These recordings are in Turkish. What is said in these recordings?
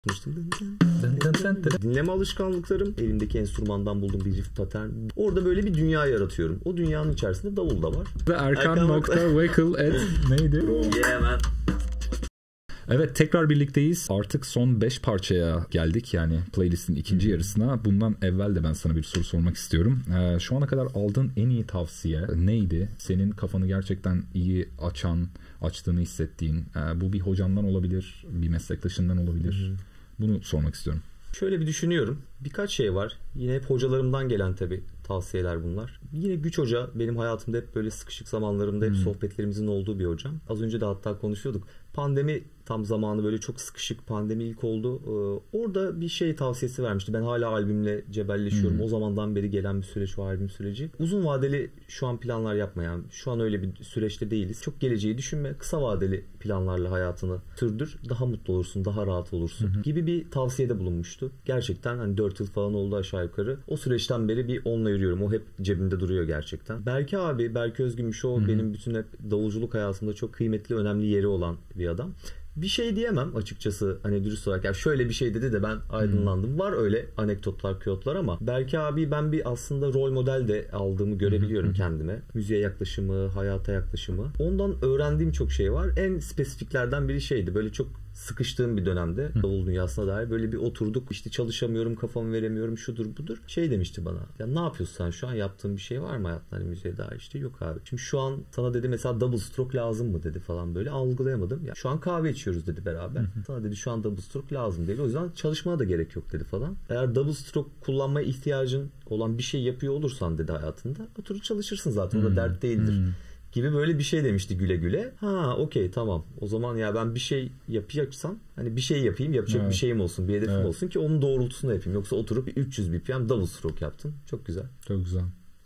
Dinleme alışkanlıklarım, elimdeki enstrümandan bulduğum bir riff patern. Orada böyle bir dünya yaratıyorum. O dünyanın içerisinde davul da var. Ve Erkan.Wakel neydi? Yeah man. Evet, tekrar birlikteyiz. Artık son 5 parçaya geldik. Yani playlistin ikinci yarısına. Bundan evvel de ben sana bir soru sormak istiyorum. Şu ana kadar aldığın en iyi tavsiye neydi? Senin kafanı gerçekten iyi açtığını hissettiğin. Bu bir hocandan olabilir, bir meslektaşından olabilir. Bunu sormak istiyorum. Şöyle bir düşünüyorum. Birkaç şey var. Yine hep hocalarımdan gelen tabii tavsiyeler bunlar. Yine Güç Hoca benim hayatımda hep böyle sıkışık zamanlarımda hep sohbetlerimizin olduğu bir hocam. Az önce de hatta konuşuyorduk. Pandemi tam zamanı, böyle çok sıkışık, pandemi ilk oldu. Orada bir şey tavsiyesi vermişti. Ben hala albümle cebelleşiyorum. O zamandan beri gelen bir süreç, o albüm süreci. Uzun vadeli şu an planlar yapmayan, şu an öyle bir süreçte değiliz. Çok geleceği düşünme. Kısa vadeli planlarla hayatını sürdür. Daha mutlu olursun, daha rahat olursun gibi bir tavsiyede bulunmuştu. Gerçekten hani 4 yıl falan oldu aşağı yukarı. O süreçten beri bir onunla yürüyorum. O hep cebimde duruyor gerçekten. Berke Özgümüş, o benim bütün hep davulculuk hayatımda çok kıymetli, önemli yeri olan bir adam. Bir şey diyemem açıkçası, hani dürüst olarak. Ya şöyle bir şey dedi de ben aydınlandım. Var öyle anekdotlar, kıyotlar ama Berke abi ben bir aslında rol model de aldığımı görebiliyorum kendime. Müziğe yaklaşımı, hayata yaklaşımı. Ondan öğrendiğim çok şey var. En spesifiklerden biri şeydi. Böyle çok sıkıştığım bir dönemde davul dünyasına dair böyle bir oturduk, işte çalışamıyorum, kafamı veremiyorum, şudur budur. Şey demişti bana, ya ne yapıyorsun sen şu an, yaptığın bir şey var mı hayatında, hani müziğe dair? İşte yok abi. Şimdi şu an sana dedi mesela double stroke lazım mı dedi falan, böyle algılayamadım. Ya şu an kahve içiyoruz dedi beraber. Sana dedi şu an double stroke lazım dedi. O yüzden çalışmana da gerek yok dedi falan. Eğer double stroke kullanmaya ihtiyacın olan bir şey yapıyor olursan dedi hayatında, oturup çalışırsın zaten. O da dert değildir. Gibi böyle bir şey demişti güle güle. Ha okey tamam. O zaman ya ben bir şey yapacaksam hani bir şey yapayım, yapacak bir şeyim olsun, bir hedefim olsun ki onun doğrultusunda yapayım. Yoksa oturup 300 BPM double stroke yaptın. Çok güzel. Çok güzel.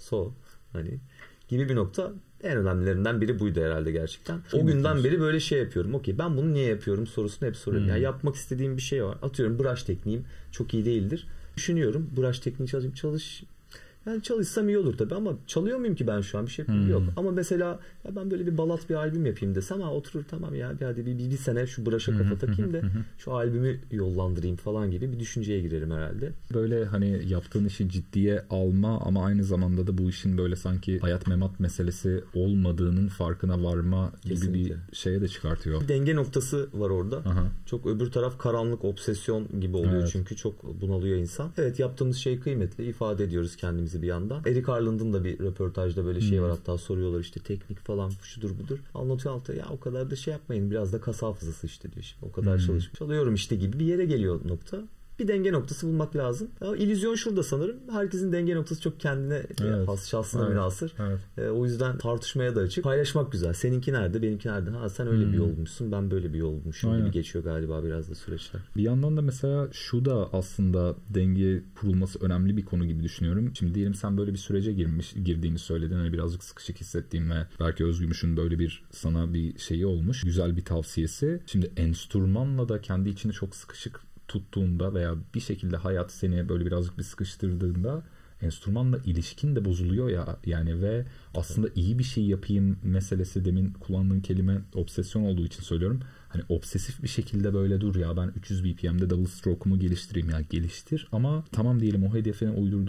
Hani gibi bir nokta, en önemlilerinden biri buydu herhalde gerçekten. O günden beri böyle şey yapıyorum. Okey ben bunu niye yapıyorum sorusunu hep soruyorum. Yani yapmak istediğim bir şey var. Atıyorum brush tekniğim çok iyi değildir. Düşünüyorum brush tekniği çalış. Yani çalışsam iyi olur tabii ama çalıyor muyum ki ben şu an, bir şey yok. Ama mesela ya ben böyle bir balat bir albüm yapayım desem, oturur tamam ya hadi bir sene şu brush'a kafa takayım da şu albümü yollandırayım falan gibi bir düşünceye girerim herhalde. Böyle hani yaptığın işi ciddiye alma ama aynı zamanda da bu işin böyle sanki hayat memat meselesi olmadığının farkına varma gibi Kesinlikle. bir şeye de çıkartıyor. Bir denge noktası var orada. Çok öbür taraf karanlık, obsesyon gibi oluyor çünkü çok bunalıyor insan. Evet, yaptığımız şey kıymetli, ifade ediyoruz kendimizi bir yandan. Eric Harland'ın da bir röportajda böyle şey var, hatta soruyorlar işte teknik falan şudur budur. Anlatıyor altta, ya o kadar da şey yapmayın, biraz da kas hafızası işte diyor. Şimdi o kadar çalışmış. Çalıyorum işte gibi bir yere geliyor nokta. Bir denge noktası bulmak lazım. Ya, illüzyon şurada sanırım. Herkesin denge noktası çok kendine has, şahsına münhasır. O yüzden tartışmaya da açık. Paylaşmak güzel. Seninki nerede, benimki nerede? Ha sen öyle bir yol bulmuşsun, ben böyle bir yol bulmuşum gibi geçiyor galiba biraz da süreçler. Bir yandan da mesela şu da aslında denge kurulması önemli bir konu gibi düşünüyorum. Şimdi diyelim sen böyle bir sürece girdiğini söyledin. Hani birazcık sıkışık hissettiğin ve belki Özgümüş'ün böyle bir sana bir şeyi olmuş. Güzel bir tavsiyesi. Şimdi enstrümanla da kendi içini çok sıkışık tuttuğunda veya bir şekilde hayat seni böyle birazcık bir sıkıştırdığında enstrümanla ilişkin de bozuluyor ya yani, ve aslında iyi bir şey yapayım meselesi, demin kullandığın kelime obsesyon olduğu için söylüyorum. Hani obsesif bir şekilde böyle dur ya ben 300 BPM'de double stroke'umu geliştireyim, ya geliştir ama tamam diyelim o hedefine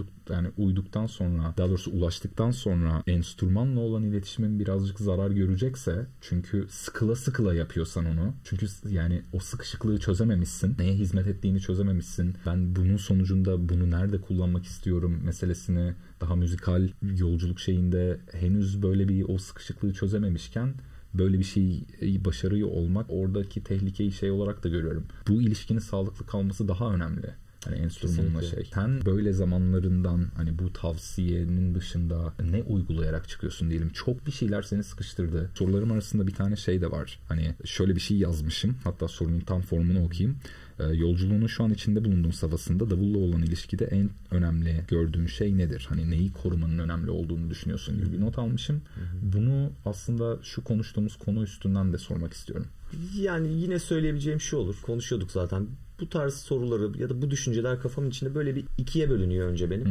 uyduktan sonra, daha doğrusu ulaştıktan sonra enstrümanla olan iletişimin birazcık zarar görecekse, çünkü sıkıla yapıyorsan onu, çünkü yani o sıkışıklığı çözememişsin, neye hizmet ettiğini çözememişsin, ben bunun sonucunda bunu nerede kullanmak istiyorum meselesini daha müzikal yolculuk şeyinde henüz böyle bir o sıkışıklığı çözememişken böyle bir şeyi başarıyor olmak, oradaki tehlikeyi şey olarak da görüyorum. Bu ilişkinin sağlıklı kalması daha önemli. Hani enstrümanla şey. Sen böyle zamanlarından hani bu tavsiyenin dışında ne uygulayarak çıkıyorsun diyelim. Çok bir şeyler seni sıkıştırdı. Sorularım arasında bir tane şey de var. Hani şöyle bir şey yazmışım. Hatta sorunun tam formunu okuyayım. Yolculuğunun şu an içinde bulunduğun safhasında davulla olan ilişkide en önemli gördüğün şey nedir? Hani neyi korumanın önemli olduğunu düşünüyorsun gibi bir not almışım. Bunu aslında şu konuştuğumuz konu üstünden de sormak istiyorum. Yani yine söyleyebileceğim şu olur. Konuşuyorduk zaten. Bu tarz soruları ya da bu düşünceler kafamın içinde böyle bir ikiye bölünüyor önce benim.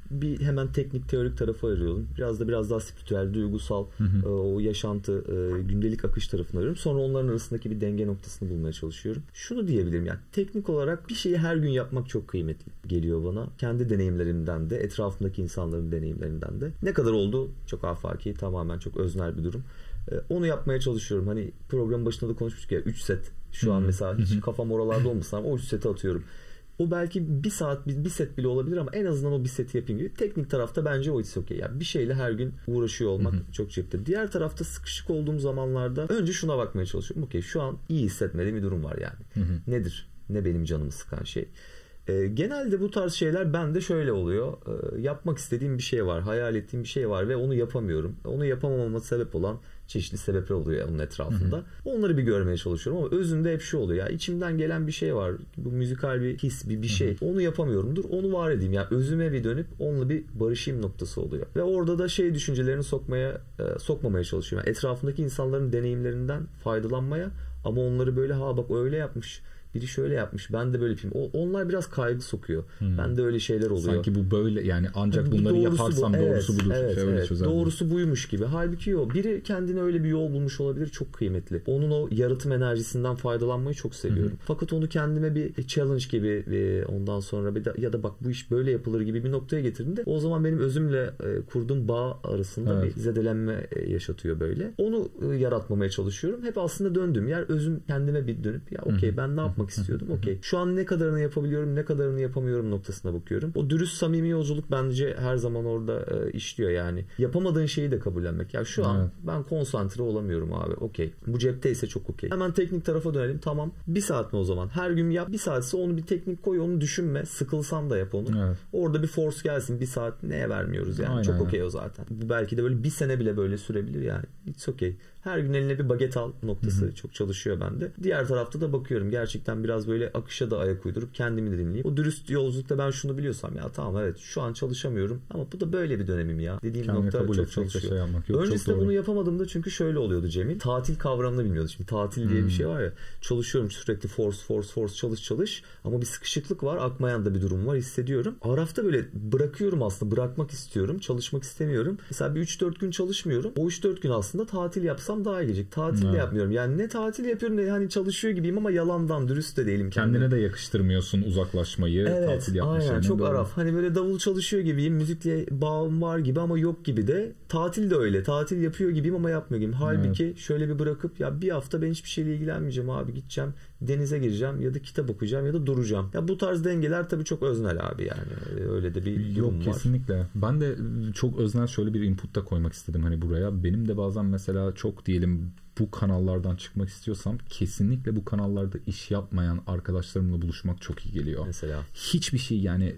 bir hemen teknik teorik tarafı arıyorum. Biraz daha spiritüel, duygusal, o yaşantı, gündelik akış tarafını arıyorum. Sonra onların arasındaki bir denge noktasını bulmaya çalışıyorum. Şunu diyebilirim, yani teknik olarak bir şeyi her gün yapmak çok kıymetli geliyor bana. Kendi deneyimlerimden de, etrafımdaki insanların deneyimlerinden de. Ne kadar oldu? Çok afaki, tamamen çok öznel bir durum. Onu yapmaya çalışıyorum. Hani programın başında da konuşmuştuk ya, 3 set. Şu an mesela hiç kafam oralarda olmasam o 3 seti atıyorum. O belki bir saat bir set bile olabilir ama en azından o bir seti yapayım gibi. Teknik tarafta bence o it's okay. Yani bir şeyle her gün uğraşıyor olmak çok cepte. Diğer tarafta sıkışık olduğum zamanlarda önce şuna bakmaya çalışıyorum. Okey, şu an iyi hissetmediğim bir durum var yani. Nedir? Ne benim canımı sıkan şey? Genelde bu tarz şeyler bende şöyle oluyor. Yapmak istediğim bir şey var, hayal ettiğim bir şey var ve onu yapamıyorum. Onu yapamamama sebep olan çeşitli sebepler oluyor onun etrafında. Onları bir görmeye çalışıyorum ama özünde hep şu oluyor. Ya içimden gelen bir şey var. Bu müzikal bir his, bir şey. Onu yapamıyorum. Dur onu var edeyim. Ya özüme bir dönüp onunla bir barışayım noktası oluyor. Ve orada da şey düşüncelerini sokmamaya çalışıyorum. Yani etrafındaki insanların deneyimlerinden faydalanmaya ama onları böyle bak öyle yapmış, biri şöyle yapmış, ben de böyle yapayım. Onlar biraz kaygı sokuyor. Ben de öyle şeyler oluyor. Sanki bu böyle, yani ancak bunları yaparsam doğrusu budur. Evet. Doğrusu buymuş gibi. Halbuki o. Biri kendine öyle bir yol bulmuş olabilir. Çok kıymetli. Onun o yaratım enerjisinden faydalanmayı çok seviyorum. Fakat onu kendime bir challenge gibi ondan sonra ya da bak bu iş böyle yapılır gibi bir noktaya getirdiğimde o zaman benim özümle kurduğum bağ arasında bir zedelenme yaşatıyor böyle. Onu yaratmamaya çalışıyorum. Hep aslında döndüğüm yer özüm, kendime bir dönüp ya okey ben ne yapmak istiyordum. Okey. Şu an ne kadarını yapabiliyorum, ne kadarını yapamıyorum noktasına bakıyorum. O dürüst, samimi yolculuk bence her zaman orada işliyor yani. Yapamadığın şeyi de kabullenmek. Ya şu an ben konsantre olamıyorum abi. Okey. Bu cepteyse çok okey. Hemen teknik tarafa dönelim. Tamam. Bir saat mi o zaman? Her gün yap. Bir saatse onu bir teknik koy. Onu düşünme. Sıkılsan da yap onu. Evet. Orada bir force gelsin. Bir saat neye vermiyoruz yani. Aynen. Çok okey o zaten. Bu belki de böyle bir sene bile böyle sürebilir yani. It's okey. Her gün eline bir baget al noktası çok çalışıyor bende. Diğer tarafta da bakıyorum. Gerçekten biraz böyle akışa da ayak uydurup kendimi de dinleyip o dürüst yolculukta ben şunu biliyorsam ya tamam evet şu an çalışamıyorum ama bu da böyle bir dönemim ya dediğim kendine nokta çok çalışıyor. Öncesinde bunu yapamadığımda çünkü şöyle oluyordu Cemil. Tatil kavramını bilmiyordum. Şimdi tatil diye bir şey var ya. Çalışıyorum sürekli force çalış ama bir sıkışıklık var. Akmayan da bir durum var hissediyorum. Arafta böyle bırakıyorum aslında. Bırakmak istiyorum. Çalışmak istemiyorum. Mesela bir 3-4 gün çalışmıyorum. O 3-4 gün aslında tatil yapsam daha iyi gelecek. Tatil de yapmıyorum. Yani ne tatil yapıyorum ne hani çalışıyor gibiyim ama yalandan dürüst de değilim. Kendine de yakıştırmıyorsun uzaklaşmayı, tatil yapmayı. Aynen çok araf. Hani böyle davul çalışıyor gibiyim. Müzikle bağım var gibi ama yok gibi de. Tatil de öyle. Tatil yapıyor gibiyim ama yapmıyor gibiyim. Halbuki şöyle bir bırakıp ya bir hafta ben hiçbir şeyle ilgilenmeyeceğim abi. Gideceğim denize gireceğim ya da kitap okuyacağım ya da duracağım. Ya bu tarz dengeler tabii çok öznel abi yani. Öyle de bir durum var. Yok kesinlikle. Ben de çok öznel şöyle bir input da koymak istedim hani buraya. Benim de bazen mesela çok diyelim bu kanallardan çıkmak istiyorsam kesinlikle bu kanallarda iş yapmayan arkadaşlarımla buluşmak çok iyi geliyor. Mesela. Hiçbir şey yani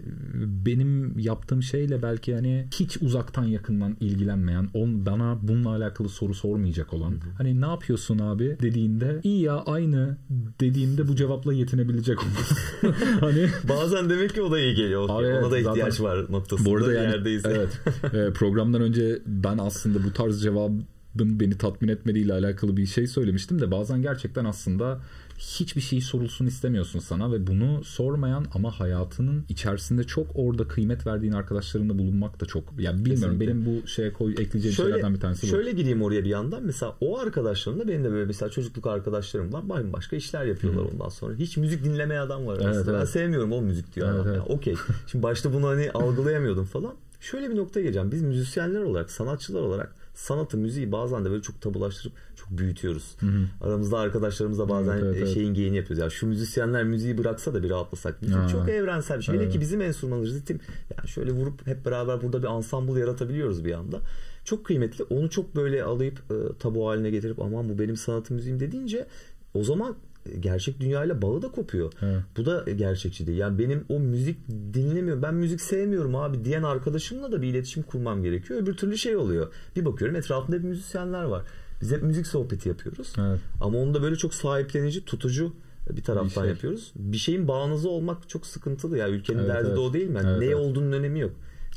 benim yaptığım şeyle belki hani hiç uzaktan yakından ilgilenmeyen, bana bununla alakalı soru sormayacak olan hani ne yapıyorsun abi dediğinde iyi ya aynı dediğimde bu cevapla yetinebilecek olan. Hani bazen demek ki o da iyi geliyor. Abi, ona da ihtiyaç zaten, var noktasında. Bu arada yani, yerdeyiz. Evet. Programdan önce ben aslında bu tarz cevabın beni tatmin etmediğiyle alakalı bir şey söylemiştim de bazen gerçekten aslında hiçbir şey sorulsun istemiyorsun sana ve bunu sormayan ama hayatının içerisinde çok orada kıymet verdiğin arkadaşlarınla bulunmak da çok yani bilmiyorum benim bu şeye ekleyeceğim şeylerden bir tanesi bu. Şöyle gireyim oraya bir yandan mesela o arkadaşlarımla benim de böyle mesela çocukluk arkadaşlarım var başka işler yapıyorlar ondan sonra. Hiç müzik dinlemeye adam var aslında. Ben sevmiyorum o müzik diyor adam. Yani, okey. Şimdi başta bunu hani algılayamıyordum falan. Şöyle bir noktaya geleceğim. Biz müzisyenler olarak, sanatçılar olarak sanatı, müziği bazen de böyle çok tabulaştırıp çok büyütüyoruz. Aramızda arkadaşlarımızla bazen şeyin geyini yapıyoruz. Ya şu müzisyenler müziği bıraksa da bir rahatlasak. Müzik çok evrensel bir şey. Hele ki bizim enstrümanımız ritim. Yani şöyle vurup hep beraber burada bir ensemble yaratabiliyoruz bir anda. Çok kıymetli. Onu çok böyle alıp tabu haline getirip aman bu benim sanatım, müziğim dediğince o zaman gerçek dünyayla bağı da kopuyor. Evet. Bu da gerçekçi değil. Yani benim o müzik dinlemiyorum. Ben müzik sevmiyorum abi diyen arkadaşımla da bir iletişim kurmam gerekiyor. Öbür türlü şey oluyor. Bir bakıyorum etrafında hep müzisyenler var. Biz hep müzik sohbeti yapıyoruz. Evet. Ama onu da böyle çok sahiplenici, tutucu bir taraftan yapıyoruz. Bir şeyin bağınızı olmak çok sıkıntılı ya. Ülkenin derdi de o değil mi? Yani ne olduğunun önemi yok.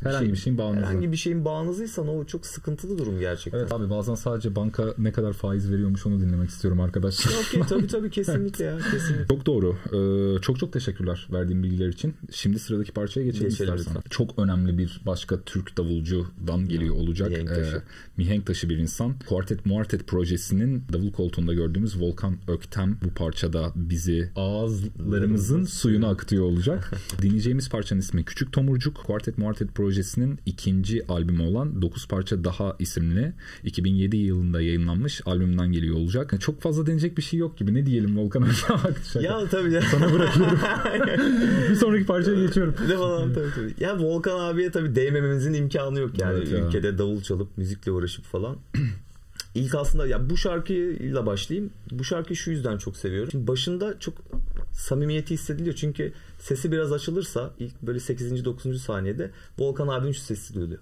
Herhangi bir şeyin bağımlısı. Herhangi bir şeyin bağımlısıysan o çok sıkıntılı durum gerçekten. Evet abi, bazen sadece banka ne kadar faiz veriyormuş onu dinlemek istiyorum arkadaşlar. Okey, tabii kesinlikle ya, kesinlikle. Çok doğru. Çok teşekkürler verdiğin bilgiler için. Şimdi sıradaki parçaya geçelim istersen. Lütfen. Çok önemli bir başka Türk davulcudan geliyor olacak. Mihenk taşı bir insan. Quartet Muartet projesinin davul koltuğunda gördüğümüz Volkan Öktem bu parçada bizi ağızlarımızın suyunu akıtıyor olacak. Dinleyeceğimiz parçanın ismi Küçük Tomurcuk. Quartet Muartet projesinin ikinci albümü olan 9 parça daha isimli 2007 yılında yayınlanmış albümden geliyor olacak. Çok fazla denecek bir şey yok gibi. Ne diyelim Volkan Öktem? Ya tabii ya. Sana bırakıyorum. Bir sonraki parçaya geçiyorum. Ne falan tabii. Ya Volkan abiye tabii değmememizin imkanı yok yani. Evet ülkede ya. Davul çalıp müzikle uğraşıp falan. İlk aslında ya bu şarkıyla başlayayım. Bu şarkıyı şu yüzden çok seviyorum. Şimdi başında çok samimiyeti hissediliyor. Çünkü sesi biraz açılırsa ilk böyle 8. 9. saniyede Volkan abinin şu sesi duyuluyor.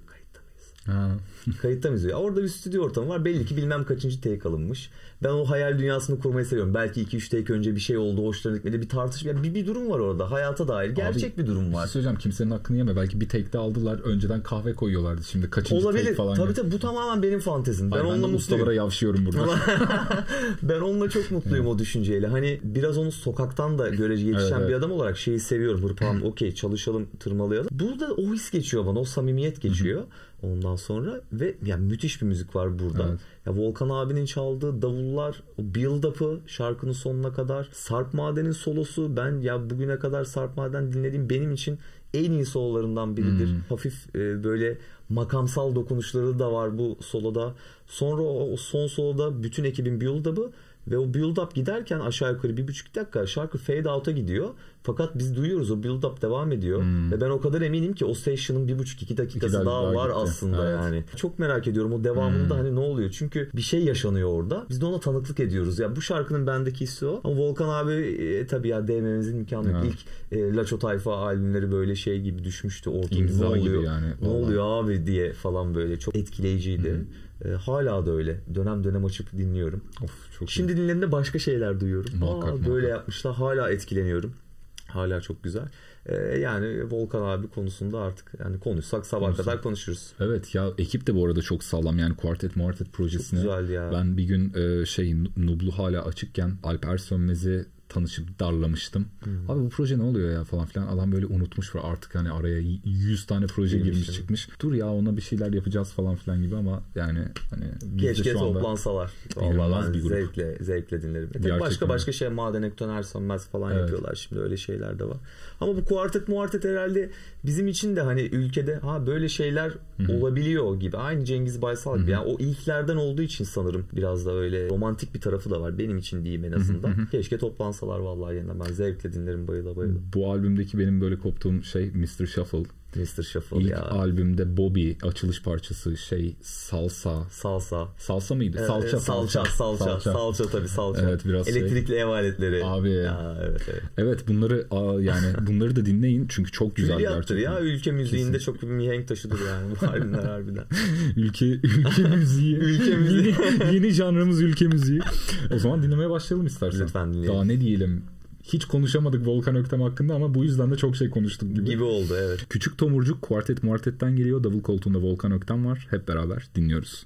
Kayıtta mıyız? Orada bir stüdyo ortamı var. Belli ki bilmem kaçıncı take alınmış. Ben o hayal dünyasını kurmayı seviyorum. Belki 2-3 take önce bir şey oldu. Hoşlarına gitmedi. Bir tartışma. Bir durum var orada. Hayata dair. Gerçek bir durum var. Söyleyeceğim, kimsenin hakkını yeme. Belki bir take'de aldılar. Önceden kahve koyuyorlardı. Şimdi kaçıncı olabilir. Take falan. Tabii bu tamamen benim fantezim. Ben onunla mutluyum. Ustalara yavşıyorum burada. Ben onunla çok mutluyum o düşünceyle. Hani biraz onu sokaktan da görece yetişen bir adam olarak şeyi seviyorum. Hırpağım okey çalışalım, tırmalayalım. Burada o his geçiyor bana. O samimiyet geçiyor. Ondan sonra ve yani müthiş bir müzik var burada. Evet. Ya Volkan abinin çaldığı davullar, o build-up'ı şarkının sonuna kadar, Sarp Maden'in solosu, ben ya bugüne kadar Sarp Maden dinlediğim benim için en iyi sololarından biridir. Hafif böyle makamsal dokunuşları da var bu soloda. Sonra o son soloda bütün ekibin build-up'ı ve o build-up giderken aşağı yukarı 1,5 dakika şarkı fade out'a gidiyor. Fakat biz duyuyoruz, o build-up devam ediyor. Ve ben o kadar eminim ki o station'ın 1,5-2 dakikası daha var gitti. Aslında evet. Yani. Çok merak ediyorum o devamında hani ne oluyor? Çünkü bir şey yaşanıyor orada. Biz de ona tanıklık ediyoruz. Ya bu şarkının bendeki hissi o. Ama Volkan abi tabii ya değmememizin imkanı yok. İlk Laço Tayfa albümleri böyle şey gibi düşmüştü. Ortada ne oluyor? Yani, ne oluyor abi diye falan böyle. Çok etkileyiciydi. Hala da öyle. Dönem dönem açıp dinliyorum. Of, çok şimdi dinlediğimde başka şeyler duyuyorum. Muhakkak. Böyle yapmışlar. Hala etkileniyorum. Hala çok güzel. Yani Volkan abi konusunda artık yani konuşsak sabah kadar konuşuruz. Evet ya, ekip de bu arada çok sağlam yani Quartet Muartet projesine. Çok güzel ya. Ben bir gün Nublu hala açıkken Alper Sönmez'i tanışıp darlamıştım. Abi bu proje ne oluyor ya falan filan. Adam böyle unutmuş ve artık hani araya 100 tane proje girmiş çıkmış. Dur ya ona bir şeyler yapacağız falan filan gibi ama yani hani keşke toplansalar. Vallahi ben zevkle dinlerim. Başka şey Maden Ektoner Sönmez falan yapıyorlar. Şimdi öyle şeyler de var. Ama bu Quartet Muartet herhalde bizim için de hani ülkede böyle şeyler olabiliyor gibi. Aynı Cengiz Baysal gibi. Yani o ilklerden olduğu için sanırım biraz da öyle romantik bir tarafı da var. Benim için diyeyim en azından. Keşke toplansalar vallahi yeniden. Ben zevkle dinlerim bayıla. Bu albümdeki benim böyle koptuğum şey Mr. Shuffle. Mr. Shuffle İlk ya. albümde Bobby açılış parçası Salsa. Salsa mıydı? Salça tabii salça. Evet, biraz elektrikli ev aletleri. Abi. Ya, evet. Evet bunları da dinleyin çünkü çok güzel gerçekten. Ya ülke müziğinde çok bir mihenk taşıdır yani bu albümler harbiden. ülke müziği. Yeni janrımız ülke müziği. O zaman dinlemeye başlayalım istersen. Lütfen dinleyelim. Daha ne diyelim? Hiç konuşamadık Volkan Öktem hakkında ama bu yüzden de çok şey konuştuk gibi oldu evet. Küçük Tomurcuk Quartet Muartet'ten geliyor. Davul koltuğunda Volkan Öktem var. Hep beraber dinliyoruz.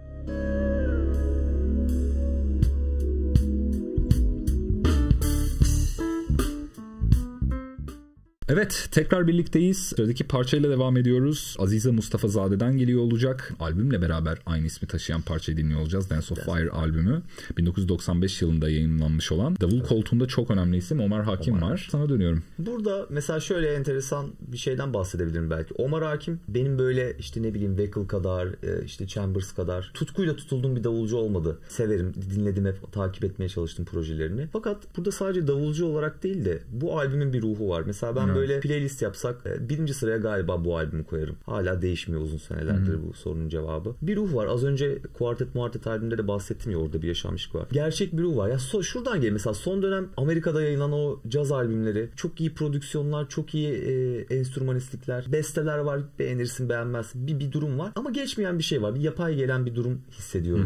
Evet, tekrar birlikteyiz. Sıradaki parçayla devam ediyoruz. Azize Mustafazade'den geliyor olacak. Albümle beraber aynı ismi taşıyan parçayı dinliyor olacağız. Dance of Fire albümü. 1995 yılında yayınlanmış olan. Davul koltuğunda çok önemli isim Omar Hakim var. Sana dönüyorum. Burada mesela şöyle enteresan bir şeyden bahsedebilirim belki. Omar Hakim benim böyle işte ne bileyim Weckl kadar, işte Chambers kadar tutkuyla tutulduğum bir davulcu olmadı. Severim, dinledim, hep takip etmeye çalıştım projelerini. Fakat burada sadece davulcu olarak değil de bu albümün bir ruhu var. Mesela ben böyle playlist yapsak birinci sıraya galiba bu albümü koyarım. Hala değişmiyor uzun senelerdir bu sorunun cevabı. Bir ruh var. Az önce Quartet Muartet albümünde de bahsettim ya, orada bir yaşanmışlık var. Gerçek bir ruh var. Ya şuradan geliyor. Mesela son dönem Amerika'da yayınlanan o caz albümleri, çok iyi prodüksiyonlar, çok iyi enstrümanistlikler, besteler var. Beğenirsin beğenmezsin. Bir durum var. Ama geçmeyen bir şey var. Bir yapay gelen bir durum hissediyorum ben.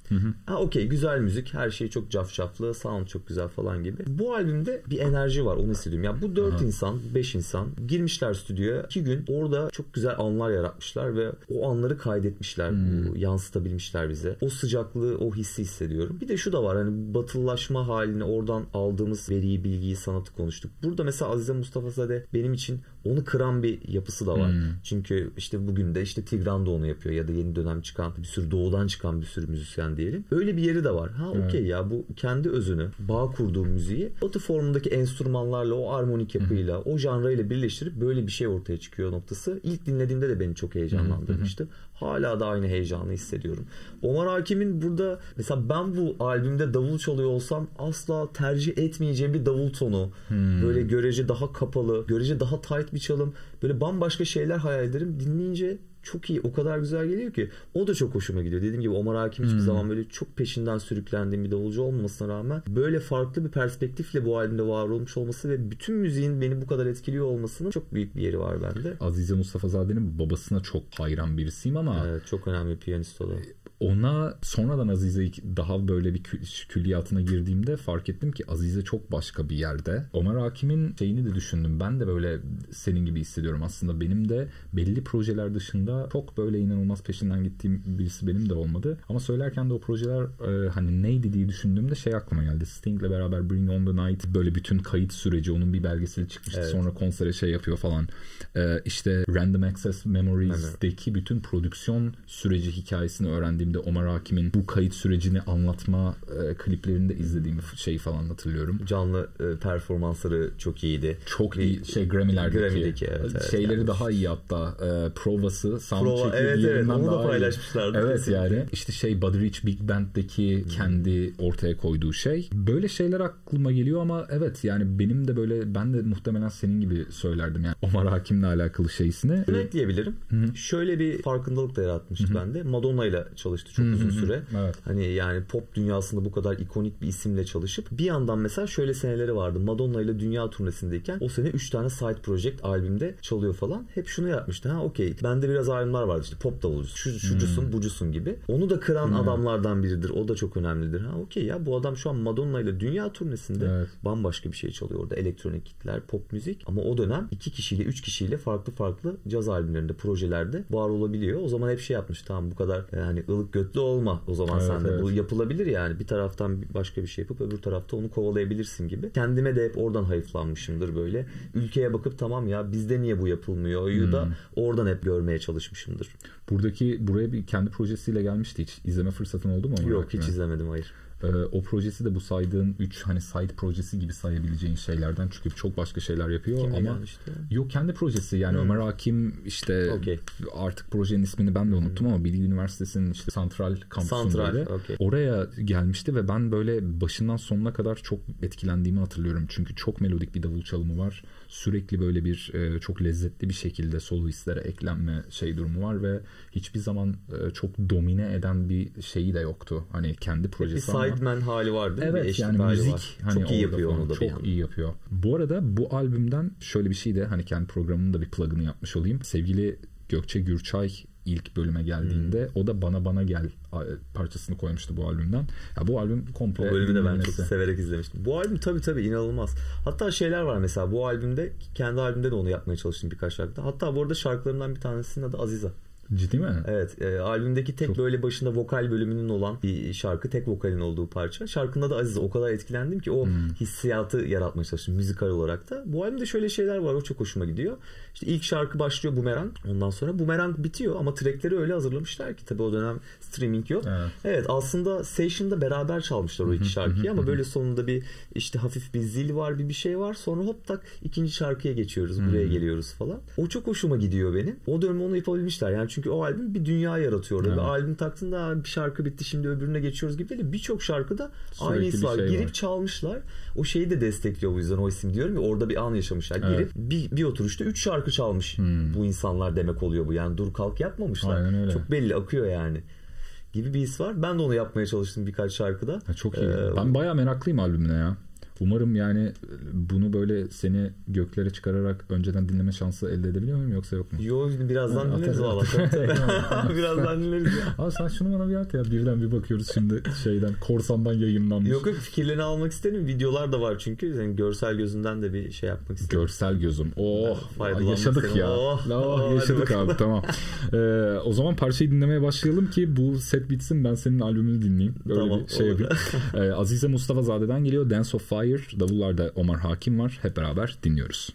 Okey, güzel müzik, her şey çok cafcaflı, sound çok güzel falan gibi. Bu albümde bir enerji var, onu hissediyorum. Ya bu 4 insan, 5 insan girmişler stüdyoya. 2 gün orada çok güzel anlar yaratmışlar ve o anları kaydetmişler. Yansıtabilmişler bize. O sıcaklığı, o hissi hissediyorum. Bir de şu da var, hani batılılaşma halini, oradan aldığımız veriyi, bilgiyi, sanatı konuştuk. Burada mesela Azize Mustafazade benim için onu kıran bir yapısı da var. Çünkü işte bugün de işte Tigran da onu yapıyor ya da yeni dönem çıkan bir sürü doğudan çıkan bir sürü müzisyen diyelim. Öyle bir yeri de var. Okey ya, bu kendi özünü, bağ kurduğu müziği batı formundaki enstrümanlarla, o armonik yapıyla, o janrayla birleştirip böyle bir şey ortaya çıkıyor noktası. İlk dinlediğimde de beni çok heyecanlandırmıştı. Hala da aynı heyecanı hissediyorum. Omar Hakim'in burada mesela ben bu albümde davul çalıyor olsam asla tercih etmeyeceğim bir davul tonu. Böyle görece daha kapalı, görece daha tight bir çalım. Böyle bambaşka şeyler hayal ederim. Dinleyince çok iyi, o kadar güzel geliyor ki o da çok hoşuma gidiyor. Dediğim gibi Omar Hakim hiçbir zaman böyle çok peşinden sürüklendiğim bir davulcu olmamasına rağmen böyle farklı bir perspektifle bu albümde var olmuş olması ve bütün müziğin beni bu kadar etkiliyor olmasının çok büyük bir yeri var bende. Azize Mustafazade'nin babasına çok hayran birisiyim ama evet, çok önemli bir piyanist o da. Ona sonradan Azize'yi daha böyle bir külliyatına girdiğimde fark ettim ki Azize çok başka bir yerde. Omar Hakim'in şeyini de düşündüm. Ben de böyle senin gibi hissediyorum aslında. Benim de belli projeler dışında çok böyle inanılmaz peşinden gittiğim birisi benim de olmadı. Ama söylerken de o projeler hani neydi diye düşündüğümde şey aklıma geldi. Sting'le beraber Bring On The Night, böyle bütün kayıt süreci, onun bir belgeseli çıkmıştı. Evet. Sonra konsere şey yapıyor falan. İşte Random Access Memories'deki bütün prodüksiyon süreci hikayesini öğrendiğim de Omar Hakim'in bu kayıt sürecini anlatma kliplerinde izlediğim şey falan hatırlıyorum. Canlı performansları çok iyiydi. Çok iyi. Grammy'lerdeki evet, şeyleri yani daha iyi hatta. Provası, soundcheck'i evet, onu da paylaşmışlardı. Evet yani. İşte Buddy Rich Big Band'deki kendi ortaya koyduğu şey. Böyle şeyler aklıma geliyor ama evet yani benim de böyle, ben de muhtemelen senin gibi söylerdim yani Omar Hakim'le alakalı şeysini. Ne ekleyebilirim? Şöyle bir farkındalık da yaratmıştı bende. Madonna ile çalıştı çok uzun süre. Evet. Hani yani pop dünyasında bu kadar ikonik bir isimle çalışıp bir yandan mesela şöyle seneleri vardı. Madonna ile dünya turnesindeyken o sene 3 tane side project albümde çalıyor falan. Hep şunu yapmıştı. Okey. Bende biraz albümler vardı işte pop davulcusu, şucusun, bucusun gibi. Onu da kıran adamlardan biridir. O da çok önemlidir. Okey ya, bu adam şu an Madonna ile dünya turnesinde bambaşka bir şey çalıyor orada. Elektronik kitler, pop müzik. Ama o dönem 2 kişiyle, 3 kişiyle farklı caz albümlerinde, projelerde var olabiliyor. O zaman hep şey yapmış. Tamam, bu kadar yani ılık götlü olma. O zaman sen de bu yapılabilir yani. Bir taraftan başka bir şey yapıp öbür tarafta onu kovalayabilirsin gibi. Kendime de hep oradan hayıflanmışımdır böyle. Ülkeye bakıp tamam ya bizde niye bu yapılmıyor? Da oradan hep görmeye çalışmışımdır. Buraya bir kendi projesiyle gelmişti, hiç izleme fırsatın oldu mu? Yok, hiç izlemedim, hayır. O projesi de bu saydığın 3 hani side projesi gibi sayabileceğin şeylerden, çünkü çok başka şeyler yapıyor. Kimle ama gelmişti? Yok, kendi projesi yani. Ömer Hakim işte artık projenin ismini ben de unuttum ama Bilgi Üniversitesi'nin işte Santral kampüsündeydi. Oraya gelmişti ve ben böyle başından sonuna kadar çok etkilendiğimi hatırlıyorum. Çünkü çok melodik bir davul çalımı var. Sürekli böyle bir çok lezzetli bir şekilde soloistlere eklenme durumu var ve hiçbir zaman çok domine eden bir şeyi de yoktu. Hani kendi projesi ama. Sideman hali var değil mi? Evet yani müzik hani çok iyi yapıyor onu da. Çok iyi yapıyor. Bu arada bu albümden şöyle bir şey de hani kendi programımın da bir plug'ını yapmış olayım. Sevgili Gökçe Gürçay ilk bölüme geldiğinde o da Bana Gel parçasını koymuştu bu albümden. Ya bu albüm komple. O bölümü de ben çok severek izlemiştim. Bu albüm tabii inanılmaz. Hatta şeyler var mesela bu albümde, kendi albümde de onu yapmaya çalıştım birkaç şarkıda. Hatta bu arada şarkılarından bir tanesinin adı Aziza. Ciddi mi? Evet. Albümdeki tek böyle başında vokal bölümünün olan bir şarkı. Tek vokalin olduğu parça. Şarkının adı Azize. O kadar etkilendim ki o hissiyatı yaratmaya çalıştım müzikal olarak da. Bu albümde şöyle şeyler var. O çok hoşuma gidiyor. İşte ilk şarkı başlıyor Bumerang. Ondan sonra Bumerang bitiyor ama trackleri öyle hazırlamışlar ki tabii o dönem streaming yok. Evet aslında Session'da beraber çalmışlar o iki şarkıyı ama böyle sonunda bir işte hafif bir zil var, bir şey var. Sonra hop tak ikinci şarkıya geçiyoruz. Buraya geliyoruz falan. O çok hoşuma gidiyor benim. O dönem onu yapabilmişler. Yani çünkü o albüm bir dünya yaratıyor. Ve albüm taktığında bir şarkı bitti şimdi öbürüne geçiyoruz gibi değil. Birçok şarkıda aynı his var. Girip çalmışlar. O şeyi de destekliyor bu yüzden o isim diyorum ya, orada bir an yaşamışlar. Girip bir oturuşta 3 şarkı çalmış bu insanlar demek oluyor bu. Yani dur kalk yapmamışlar. Çok belli akıyor yani. Gibi bir his var. Ben de onu yapmaya çalıştım birkaç şarkıda. Çok iyi. Ben bayağı meraklıyım albümüne ya. Umarım yani bunu böyle seni göklere çıkararak önceden dinleme şansı elde edebiliyor muyum yoksa yok mu? Yok, birazdan dinleriz valla. Birazdan dinleriz. Abi sen şunu bana bir at ya, birden bir bakıyoruz şimdi şeyden, korsandan yayınlanmış. Yok fikirlerini almak isterim. Videolar da var çünkü. Yani görsel gözünden de bir şey yapmak isterim. Görsel gözüm. Yaşadık isterim. ya. Yaşadık abi, tamam. O zaman parçayı dinlemeye başlayalım ki bu set bitsin, ben senin albümünü dinleyeyim. Böyle tamam, bir şey yapayım. Azize Mustafazade'den geliyor Dance of Fire. Davullarda Omar Hakim var. Hep beraber dinliyoruz.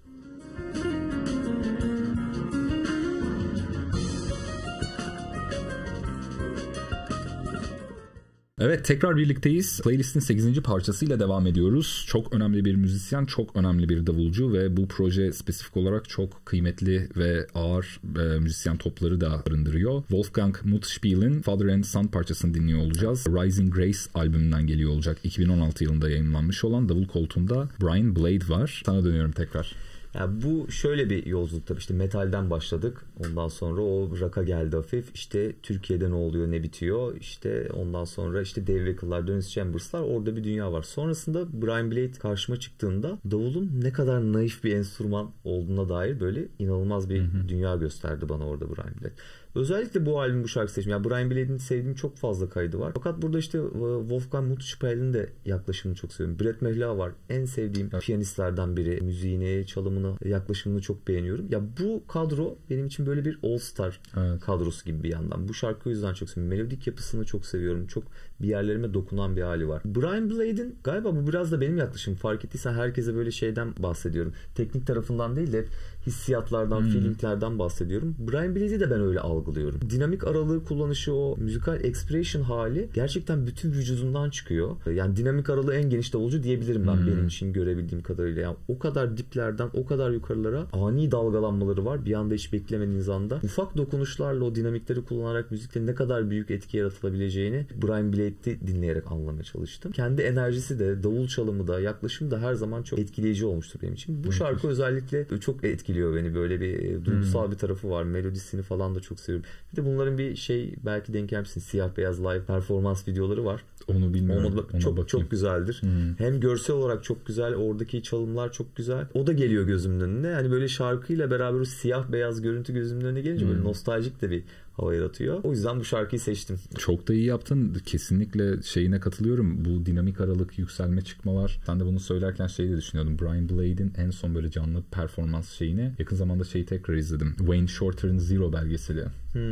Evet, tekrar birlikteyiz. Playlist'in 8. parçasıyla devam ediyoruz. Çok önemli bir müzisyen, çok önemli bir davulcu ve bu proje spesifik olarak çok kıymetli ve ağır müzisyen topları da barındırıyor. Wolfgang Mutspiel'in Father and Son parçasını dinliyor olacağız. Rising Grace albümünden geliyor olacak. 2016 yılında yayınlanmış olan, davul koltuğunda Brian Blade var. Sana dönüyorum tekrar. Yani bu şöyle bir yolculuk tabii, işte metalden başladık. Ondan sonra o rock'a geldi hafif. İşte Türkiye'de ne oluyor, ne bitiyor. İşte ondan sonra işte Dave Wackel'lar, Dennis Chambers'lar, orada bir dünya var. Sonrasında Brian Blade karşıma çıktığında davulun ne kadar naif bir enstrüman olduğuna dair böyle inanılmaz bir dünya gösterdi bana orada Brian Blade. Özellikle bu albüm, bu şarkı seçimi. Yani Brian Blade'in sevdiğim çok fazla kaydı var. Fakat burada işte Wolfgang Mutspiel'in de yaklaşımını çok seviyorum. Brett Mehla var. En sevdiğim piyanistlerden biri. Müziğini, çalımını, yaklaşımını çok beğeniyorum. Ya bu kadro benim için böyle bir all star kadrosu gibi bir yandan. Bu şarkıyı o yüzden çok seviyorum. Melodik yapısını çok seviyorum. Çok bir yerlerime dokunan bir hali var. Brian Blade'in galiba bu biraz da benim yaklaşımım. Fark ettiysen herkese böyle şeyden bahsediyorum. Teknik tarafından değil de hissiyatlardan, feelinglerden bahsediyorum. Brian Blade'i de ben öyle algılıyorum. Dinamik aralığı kullanışı, o müzikal expression hali gerçekten bütün vücudundan çıkıyor. Yani dinamik aralığı en geniş davulcu diyebilirim ben benim için görebildiğim kadarıyla. Yani o kadar diplerden o kadar yukarılara ani dalgalanmaları var. Bir anda hiç beklemediğiniz anda. Ufak dokunuşlarla o dinamikleri kullanarak müzikte ne kadar büyük etki yaratılabileceğini Brian Blade'de dinleyerek anlamaya çalıştım. Kendi enerjisi de, davul çalımı da, yaklaşımı da her zaman çok etkileyici olmuştur benim için. Bu şarkı özellikle çok etkiliyor beni. Böyle bir duygusal bir tarafı var. Melodisini falan da çok seviyorum. Bir de bunların bir şey, belki denk gelmişsin, siyah beyaz live performans videoları var. Onu bilmiyorum. Çok güzeldir. Hem görsel olarak çok güzel. Oradaki çalımlar çok güzel. O da geliyor gözümün önüne. Yani böyle şarkıyla beraber o siyah beyaz görüntü gözümün önüne gelince böyle nostaljik de bir hava yaratıyor. O yüzden bu şarkıyı seçtim. Çok da iyi yaptın. Kesinlikle şeyine katılıyorum. Bu dinamik aralık, yükselme çıkmalar. Ben de bunu söylerken şeyi de düşünüyordum. Brian Blade'in en son böyle canlı performans şeyini yakın zamanda şeyi tekrar izledim. Wayne Shorter'ın Zero belgeseli.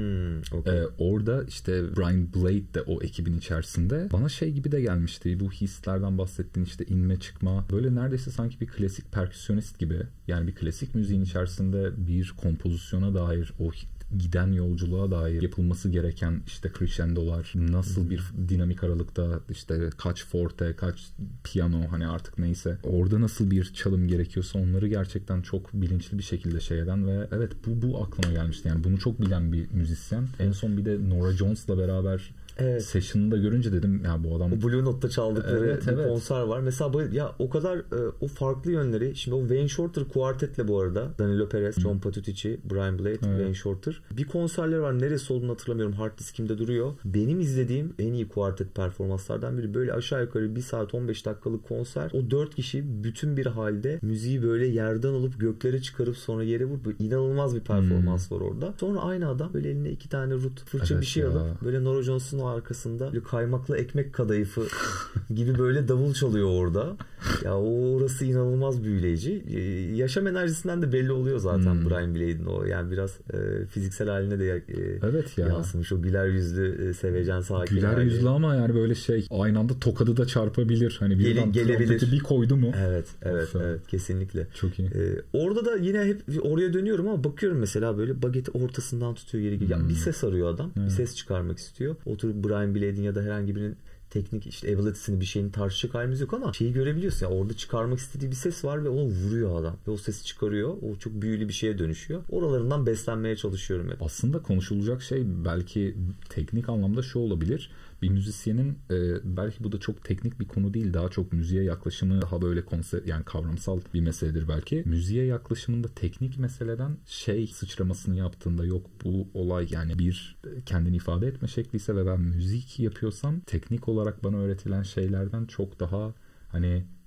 Okay. Orada işte Brian Blade de o ekibin içerisinde. Bana şey gibi de gelmişti. Bu hislerden bahsettiğin işte inme çıkma. Böyle neredeyse sanki bir klasik perküsyonist gibi. Yani bir klasik müziğin içerisinde bir kompozisyona dair, o giden yolculuğa dair yapılması gereken işte crescendolar, nasıl bir dinamik aralıkta, işte kaç forte, kaç piyano, hani artık neyse, orada nasıl bir çalım gerekiyorsa onları gerçekten çok bilinçli bir şekilde şey eden ve evet bu aklıma gelmişti. Yani bunu çok bilen bir müzisyen. En son bir de Norah Jones'la beraber session'ını da görünce dedim ya bu adam... O Blue Note'da çaldıkları bir konser var. Mesela ya o kadar o farklı yönleri. Şimdi o Wayne Shorter kuartetle bu arada. Danilo Perez, John Patitucci, Brian Blade, Wayne Shorter. Bir konserleri var. Neresi olduğunu hatırlamıyorum. Hard diskimde duruyor. Benim izlediğim en iyi kuartet performanslardan biri. Böyle aşağı yukarı 1 saat 15 dakikalık konser. O 4 kişi bütün bir halde müziği böyle yerden alıp göklere çıkarıp sonra yere vurup böyle inanılmaz bir performans var orada. Sonra aynı adam böyle eline 2 tane fırça bir şey alıp böyle Norah Jones'un arkasında böyle kaymaklı ekmek kadayıfı gibi böyle davul çalıyor orada. Ya orası inanılmaz büyüleyici. Yaşam enerjisinden de belli oluyor zaten Brian Blade'in o. Yani biraz fiziksel haline de yansımış. O güler yüzlü, sevecen, sakin. Güler hali. Yüzlü ama yani böyle şey, aynı anda tokadı da çarpabilir. Hani birden gelebilir. Bir koydu mu? Evet, kesinlikle. Çok iyi. Orada da yine hep oraya dönüyorum ama bakıyorum mesela böyle bageti ortasından tutuyor yeri gibi. Yani bir ses arıyor adam. Bir ses çıkarmak istiyor. Oturup Brian Blade'in ya da herhangi birinin teknik işte ability'sini, bir şeyin tartışacak halimiz yok ama şeyi görebiliyorsun ya, orada çıkarmak istediği bir ses var ve onu vuruyor adam. Ve o sesi çıkarıyor. O çok büyülü bir şeye dönüşüyor. Oralarından beslenmeye çalışıyorum hep. Aslında konuşulacak şey belki teknik anlamda şu olabilir. Bir müzisyenin belki bu da çok teknik bir konu değil, daha çok müziğe yaklaşımı daha böyle konsept, yani kavramsal bir meseledir belki. Müziğe yaklaşımında teknik meseleden şey sıçramasını yaptığında, yok bu olay yani bir kendini ifade etme şekliyse ve ben müzik yapıyorsam teknik olarak bana öğretilen şeylerden çok daha hani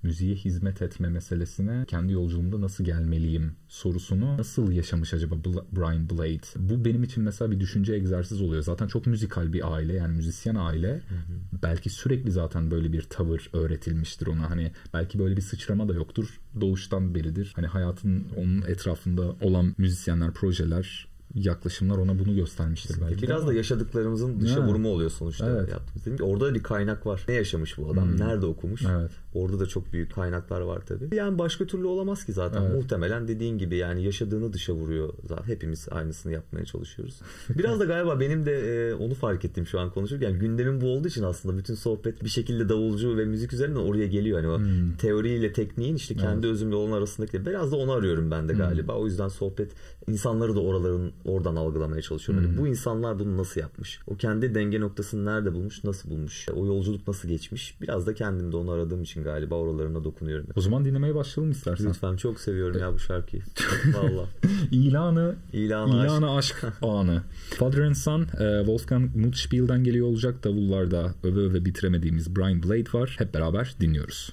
müziğe hizmet etme meselesine kendi yolculuğumda nasıl gelmeliyim sorusunu nasıl yaşamış acaba Brian Blade? Bu benim için mesela bir düşünce egzersizi oluyor. Zaten çok müzikal bir aile, yani müzisyen aile. Belki sürekli zaten böyle bir tavır öğretilmiştir ona. Hani belki böyle bir sıçrama da yoktur. Doğuştan beridir. Hani hayatın onun etrafında olan müzisyenler, projeler, yaklaşımlar ona bunu göstermiştir belki. Biraz da yaşadıklarımızın dışa vurumu oluyor sonuçta. Evet. Yaptığımız. Orada bir kaynak var. Ne yaşamış bu adam? Nerede okumuş? Evet. Orada da çok büyük kaynaklar var tabii. Yani başka türlü olamaz ki zaten. Evet. Muhtemelen dediğin gibi yani yaşadığını dışa vuruyor. Zaten hepimiz aynısını yapmaya çalışıyoruz. Biraz da galiba benim de onu fark ettim şu an konuşurken. Yani gündemim bu olduğu için aslında bütün sohbet bir şekilde davulcu ve müzik üzerinden oraya geliyor. Hani o teoriyle tekniğin işte kendi özümle olan arasındaki biraz da onu arıyorum ben de galiba. O yüzden sohbet insanları da oradan algılamaya çalışıyorum. Yani bu insanlar bunu nasıl yapmış? O kendi denge noktasını nerede bulmuş? Nasıl bulmuş? O yolculuk nasıl geçmiş? Biraz da kendimde onu aradığım için galiba oralarına dokunuyorum. O zaman dinlemeye başlayalım istersen. Lütfen, çok seviyorum ya bu şarkıyı. Valla. İlanı aşk anı. Father and Son, Wolfgang Mutspiel'den geliyor olacak. Davullarda öve bitiremediğimiz Brian Blade var. Hep beraber dinliyoruz.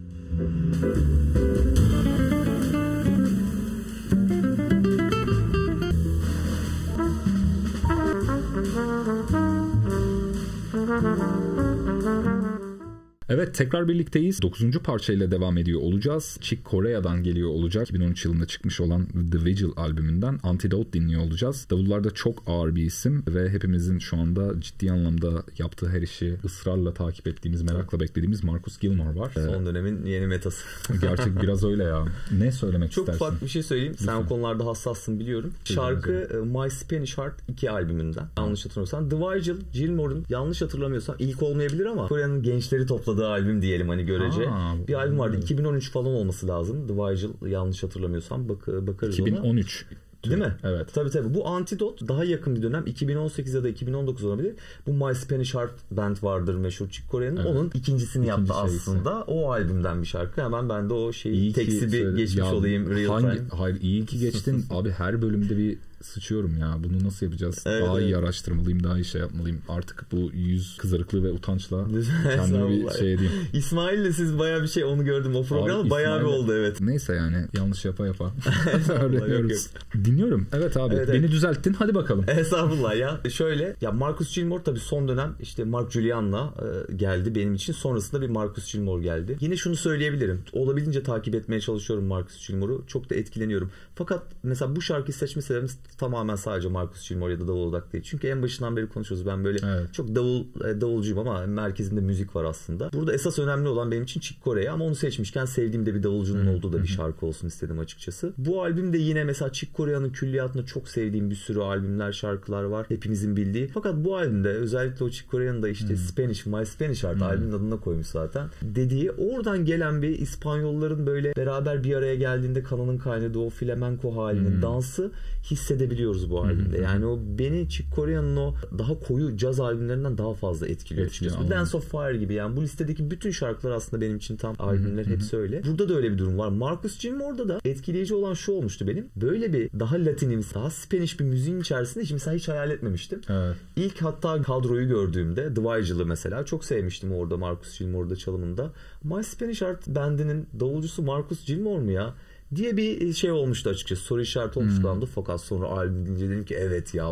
Evet, tekrar birlikteyiz. 9. parçayla devam ediyor olacağız. Chick Corea'dan geliyor olacak. 2013 yılında çıkmış olan The Vigil albümünden Antidote dinliyor olacağız. Davullarda çok ağır bir isim ve hepimizin şu anda ciddi anlamda yaptığı her işi ısrarla takip ettiğimiz, merakla beklediğimiz Marcus Gilmore var. Son dönemin yeni metası. Gerçek biraz öyle ya. Ne söylemek çok istersin? Çok ufak bir şey söyleyeyim. Lütfen. Sen o konularda hassassın biliyorum. Şarkı My Spanish Heart 2 albümünden. Yanlış hatırlamıyorsam. The Vigil, Gilmore'un yanlış hatırlamıyorsam ilk olmayabilir ama Kore'nin gençleri topladığı albüm diyelim hani görece. Bir albüm vardı. 2013 falan olması lazım. The Vigil, yanlış hatırlamıyorsam. Bakarız 2013. ona. Değil mi? Evet. Tabii. Bu Antidote daha yakın bir dönem. 2018 ya da 2019 olabilir. Bu My Spanish Heart Band vardır meşhur Chick Corea'nın. Evet. Onun ikincisini yaptı aslında. O albümden bir şarkı. Hemen ben de o şeyi teksi bir geçmiş olayım. Real time. Hayır, iyi ki geçtin. Abi her bölümde bir sıçıyorum ya. Bunu nasıl yapacağız? Evet, daha iyi araştırmalıyım. Daha iyi şey yapmalıyım. Artık bu yüz kızarıklığı ve utançla kendime bir şey edeyim. İsmail'le siz bayağı bir şey, onu gördüm. O program bayağı bir oldu evet. Neyse yani yanlış yapa. Öğreniyoruz. Dinliyorum. Evet abi. Evet, beni düzelttin. Hadi bakalım. Estağfurullah ya. Şöyle ya, Marcus Gilmore tabii son dönem işte Mark Julian'la geldi benim için. Sonrasında bir Marcus Gilmore geldi. Yine şunu söyleyebilirim. Olabildiğince takip etmeye çalışıyorum Marcus Gilmore'u. Çok da etkileniyorum. Fakat mesela bu şarkıyı seçme sebebimiz tamamen sadece Marcus Gilmore ya da davul odak değil. Çünkü en başından beri konuşuyoruz. Ben böyle çok davulcuyum ama merkezinde müzik var aslında. Burada esas önemli olan benim için Chick Corea, ama onu seçmişken sevdiğim de bir davulcunun olduğu da bir şarkı olsun istedim açıkçası. Bu albümde yine mesela Chick Corea'nın külliyatında çok sevdiğim bir sürü albümler, şarkılar var. Hepimizin bildiği. Fakat bu albümde özellikle o Chick Corea'nın da işte My Spanish Heart albümün adına koymuş zaten. Dediği oradan gelen bir İspanyolların böyle beraber bir araya geldiğinde kanının kaynadığı o flamenco halinin dansı hissedebiliyoruz bu albümde. Yani o beni Chick Corea'nın o daha koyu caz albümlerinden daha fazla etkiliyor açıkçası. Dance of Fire gibi yani bu listedeki bütün şarkılar aslında benim için tam albümler hepsi öyle. Burada da öyle bir durum var. Marcus Gilmore'da da etkileyici olan şu olmuştu benim. Böyle bir daha Latinimsi, daha Spanish bir müziğin içerisinde hiç mesela hiç hayal etmemiştim. Evet. İlk hatta kadroyu gördüğümde The Vigil'ı mesela çok sevmiştim orada Marcus Gilmore'da çalımında. My Spanish Heart bandinin davulcusu Marcus Gilmore mu ya diye bir şey olmuştu açıkçası. Soru işareti olmuştu anda. Fakat sonra albüm dinleyince dedim ki evet ya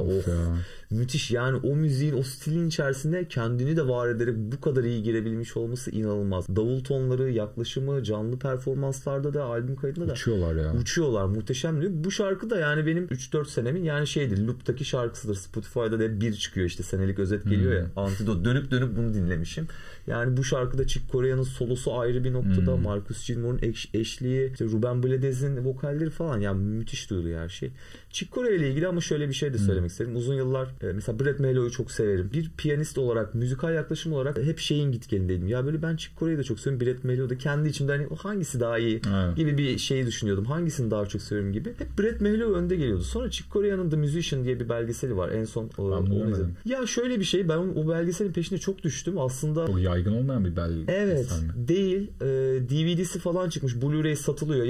müthiş yani o müziğin o stilin içerisinde kendini de var ederek bu kadar iyi girebilmiş olması inanılmaz. Davul tonları, yaklaşımı, canlı performanslarda da albüm kaydında da uçuyorlar muhteşem diyor. Bu şarkı da yani benim 3-4 senemin yani şeydir, loop'taki şarkısıdır. Spotify'da da bir çıkıyor işte, senelik özet geliyor ya. Antidote dönüp bunu dinlemişim. Yani bu şarkıda Chick Corea'nın solosu ayrı bir noktada. Marcus Gilmore'un eşliği, işte Ruben Blades vokalleri falan yani müthiş duyuluyor her şey. Chick Corea ile ilgili ama şöyle bir şey de söylemek isterim. Uzun yıllar mesela Brett Mailo'yu çok severim. Bir piyanist olarak, müzikal yaklaşım olarak hep şeyin gitgelindeydim. Ya böyle ben Chick Corea'yı da çok seviyorum. Brett Mailo'yu da kendi içimde hani hangisi daha iyi gibi bir şeyi düşünüyordum. Hangisini daha çok seviyorum gibi. Hep Brett Mailo önde geliyordu. Sonra Chick Corea'nın The Musician diye bir belgeseli var. En son onu izledim. Ya şöyle bir şey, ben o belgeselin peşine çok düştüm. Aslında çok yaygın olmayan bir belgesel. Evet. Değil. DVD'si falan çıkmış. Blu-ray satılıyor. Ya öyle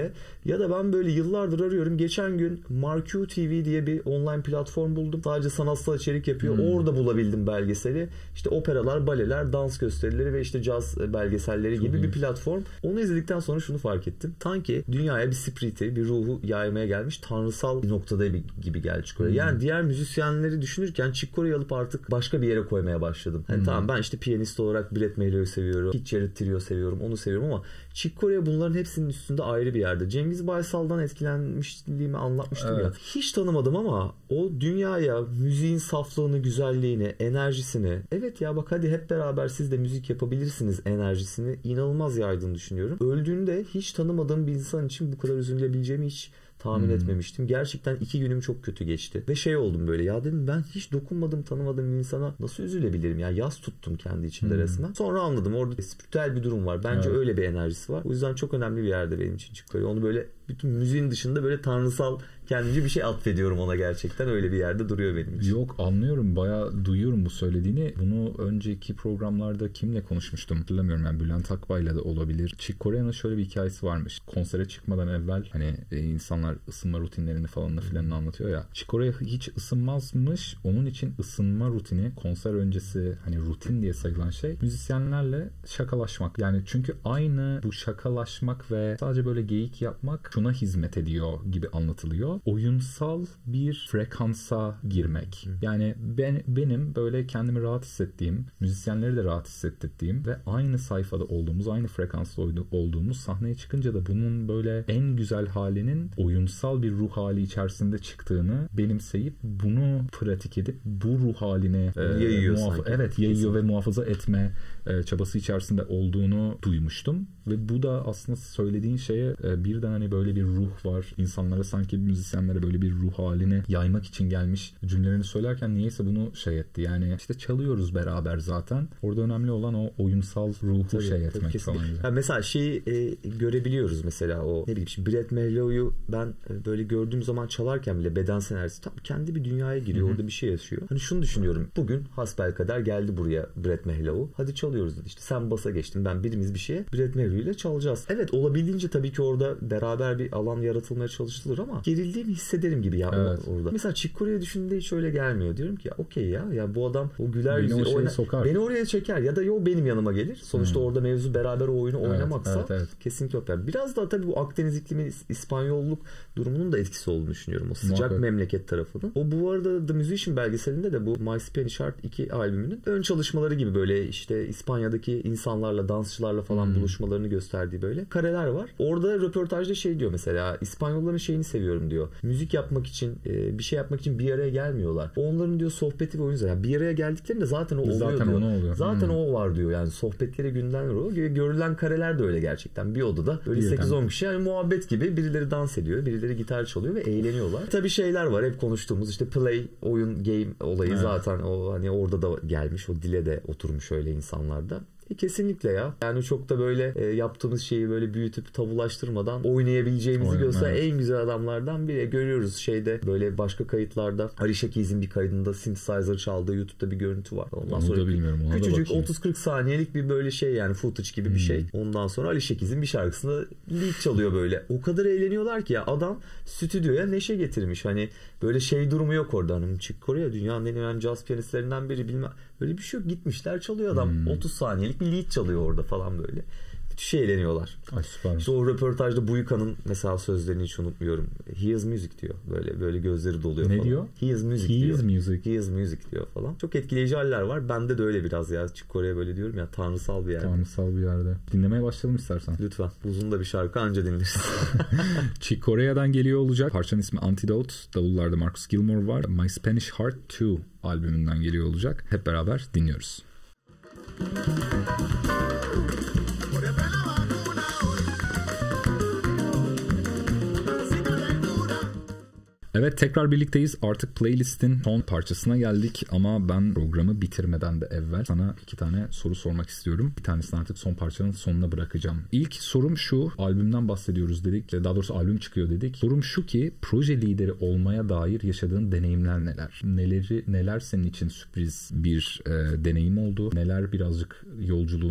öyle. Ya da ben böyle yıllardır arıyorum. Geçen gün Marquee TV diye bir online platform buldum. Sadece sanatsal içerik yapıyor. Orada bulabildim belgeseli. İşte operalar, baleler, dans gösterileri ve işte caz belgeselleri gibi bir platform. Onu izledikten sonra şunu fark ettim. Sanki dünyaya bir spiriti, bir ruhu yaymaya gelmiş tanrısal bir noktada gibi geldi Chick Corea. Yani diğer müzisyenleri düşünürken Chick Corea'yı alıp artık başka bir yere koymaya başladım. Hani tamam ben işte piyanist olarak Brett Mahlow'u seviyorum. Keith Jarrett Trio seviyorum. Onu seviyorum ama Chick Corea bunların hepsinin üstünde ayrı bir yerde. Cengiz Baysal'dan etkilenmişliğimi anlatmıştım ya. Hiç tanımadım ama o dünyaya müziğin saflığını, güzelliğini, enerjisini, evet ya bak hadi hep beraber siz de müzik yapabilirsiniz enerjisini inanılmaz yaydığını düşünüyorum. Öldüğünde hiç tanımadığım bir insan için bu kadar üzülebileceğimi hiç tahmin etmemiştim. Gerçekten 2 günüm çok kötü geçti. Ve şey oldum böyle ya dedim ben hiç dokunmadım tanımadığım bir insana nasıl üzülebilirim ya yas tuttum kendi içimde resmen. Sonra anladım orada spiritüel bir durum var. Bence öyle bir enerjisi var. O yüzden çok önemli bir yerde benim için Chick Corea. Onu böyle bütün müziğin dışında böyle tanrısal kendimce bir şey atfediyorum ona gerçekten. Öyle bir yerde duruyor benim için. Yok anlıyorum. Bayağı duyuyorum bu söylediğini. Bunu önceki programlarda kimle konuşmuştum hatırlamıyorum. Yani Bülent Akbay'la da olabilir. Chick Corea'nın şöyle bir hikayesi varmış. Konsere çıkmadan evvel hani insanlar ısınma rutinlerini falan filan anlatıyor ya. Chick Corea hiç ısınmazmış. Onun için ısınma rutini konser öncesi hani rutin diye sayılan şey müzisyenlerle şakalaşmak. Yani çünkü aynı bu şakalaşmak ve sadece böyle geyik yapmak şuna hizmet ediyor gibi anlatılıyor. Oyunsal bir frekansa girmek. Yani benim böyle kendimi rahat hissettiğim, müzisyenleri de rahat hissettirdiğim ve aynı sayfada olduğumuz, aynı frekansta olduğumuz sahneye çıkınca da bunun böyle en güzel halinin oyunsal bir ruh hali içerisinde çıktığını benimseyip bunu pratik edip bu ruh haline yayıyor ve muhafaza etme çabası içerisinde olduğunu duymuştum. Ve bu da aslında söylediğin şeye birden hani böyle bir ruh var. İnsanlara sanki müzisyenlere böyle bir ruh halini yaymak için gelmiş cümlelerini söylerken niyeyse bunu şey etti. Yani işte çalıyoruz beraber zaten. Orada önemli olan o oyunsal ruhu etmek falan. Yani mesela şeyi görebiliyoruz mesela o ne bileyim şimdi Brett Mahlow'u ben böyle gördüğüm zaman çalarken bile bedensel enerjisi tam kendi bir dünyaya giriyor. Orada bir şey yaşıyor. Hani şunu düşünüyorum. Bugün hasbelkader geldi buraya Brett Mahlow. Hadi çalıyoruz dedi. İşte sen basa geçtin. Ben birimiz bir şeye Brett Mahlow ile çalacağız. Evet olabildiğince tabii ki orada beraber bir alan yaratılmaya çalışılır ama gerildiğimi hissederim gibi ya orada. Mesela Chick Corea'yı düşündüğümde hiç öyle gelmiyor. Diyorum ki okey ya bu adam o güler yüzü beni oraya çeker ya da benim yanıma gelir. Sonuçta orada mevzu beraber o oyunu oynamaksa kesinlikle öper. Biraz daha tabii bu Akdeniz iklimi İspanyolluk durumunun da etkisi olduğunu düşünüyorum. O sıcak memleket tarafının. O bu arada The Musician belgeselinde de bu My Spanish Heart 2 albümünün ön çalışmaları gibi böyle işte İspanya'daki insanlarla, dansçılarla falan buluşmalarını gösterdiği böyle kareler var. Orada röportajda şey diyor mesela İspanyolların şeyini seviyorum diyor. Müzik yapmak için bir şey yapmak için bir araya gelmiyorlar. Onların diyor sohbeti ve oyunu yani bir araya geldiklerinde zaten o oluyor zaten diyor. Zaten o var diyor. Yani sohbetleri günden o. Görülen kareler de öyle gerçekten. Bir odada böyle 8-10 kişi yani muhabbet gibi birileri dans ediyor, birileri gitar çalıyor ve eğleniyorlar. Tabii şeyler var hep konuştuğumuz işte play, oyun, game olayı zaten o hani orada da gelmiş. O dile de oturmuş öyle insanlarda. Kesinlikle ya. Yani çok da böyle yaptığımız şeyi böyle büyütüp tabulaştırmadan oynayabileceğimizi gösteren en güzel adamlardan biri. Görüyoruz şeyde böyle başka kayıtlarda Alicia Keys'in bir kaydında synthesizer çaldığı YouTube'da bir görüntü var. Ondan sonra bilmiyorum. Küçücük 30-40 saniyelik bir böyle şey yani footage gibi bir şey. Ondan sonra Alicia Keys'in bir şarkısında lead çalıyor böyle. O kadar eğleniyorlar ki ya adam stüdyoya neşe getirmiş. Hani böyle şey durumu yok orada. Hanım Chick Corea dünyanın en önemli caz piyanistlerinden biri bilmem. Öyle bir şey yok. Gitmişler çalıyor adam. 30 saniyelik bir lead çalıyor orada falan böyle. Müthiş eğleniyorlar. Ay süper. İşte o röportajda Buyuka'nın mesela sözlerini hiç unutmuyorum. He is music diyor. Böyle gözleri doluyor falan. Ne diyor? He is music He diyor. Is music. He is music diyor falan. Çok etkileyici haller var. Bende de öyle biraz ya. Chick Corea böyle diyorum ya tanrısal bir yerde. Tanrısal bir yerde. Dinlemeye başlayalım istersen. Lütfen. Uzun da bir şarkı anca dinleriz. Chick Corea'dan geliyor olacak. Parçanın ismi Antidote. Davullarda Marcus Gilmore var. My Spanish Heart 2 albümünden geliyor olacak. Hep beraber dinliyoruz. Evet tekrar birlikteyiz. Artık playlistin son parçasına geldik ama ben programı bitirmeden de evvel sana 2 tane soru sormak istiyorum. Bir tanesini artık son parçanın sonuna bırakacağım. İlk sorum şu. Albümden bahsediyoruz dedik. Daha doğrusu albüm çıkıyor dedik. Sorum şu ki proje lideri olmaya dair yaşadığın deneyimler neler? Neler senin için sürpriz bir deneyim oldu? Neler birazcık yolculuğunu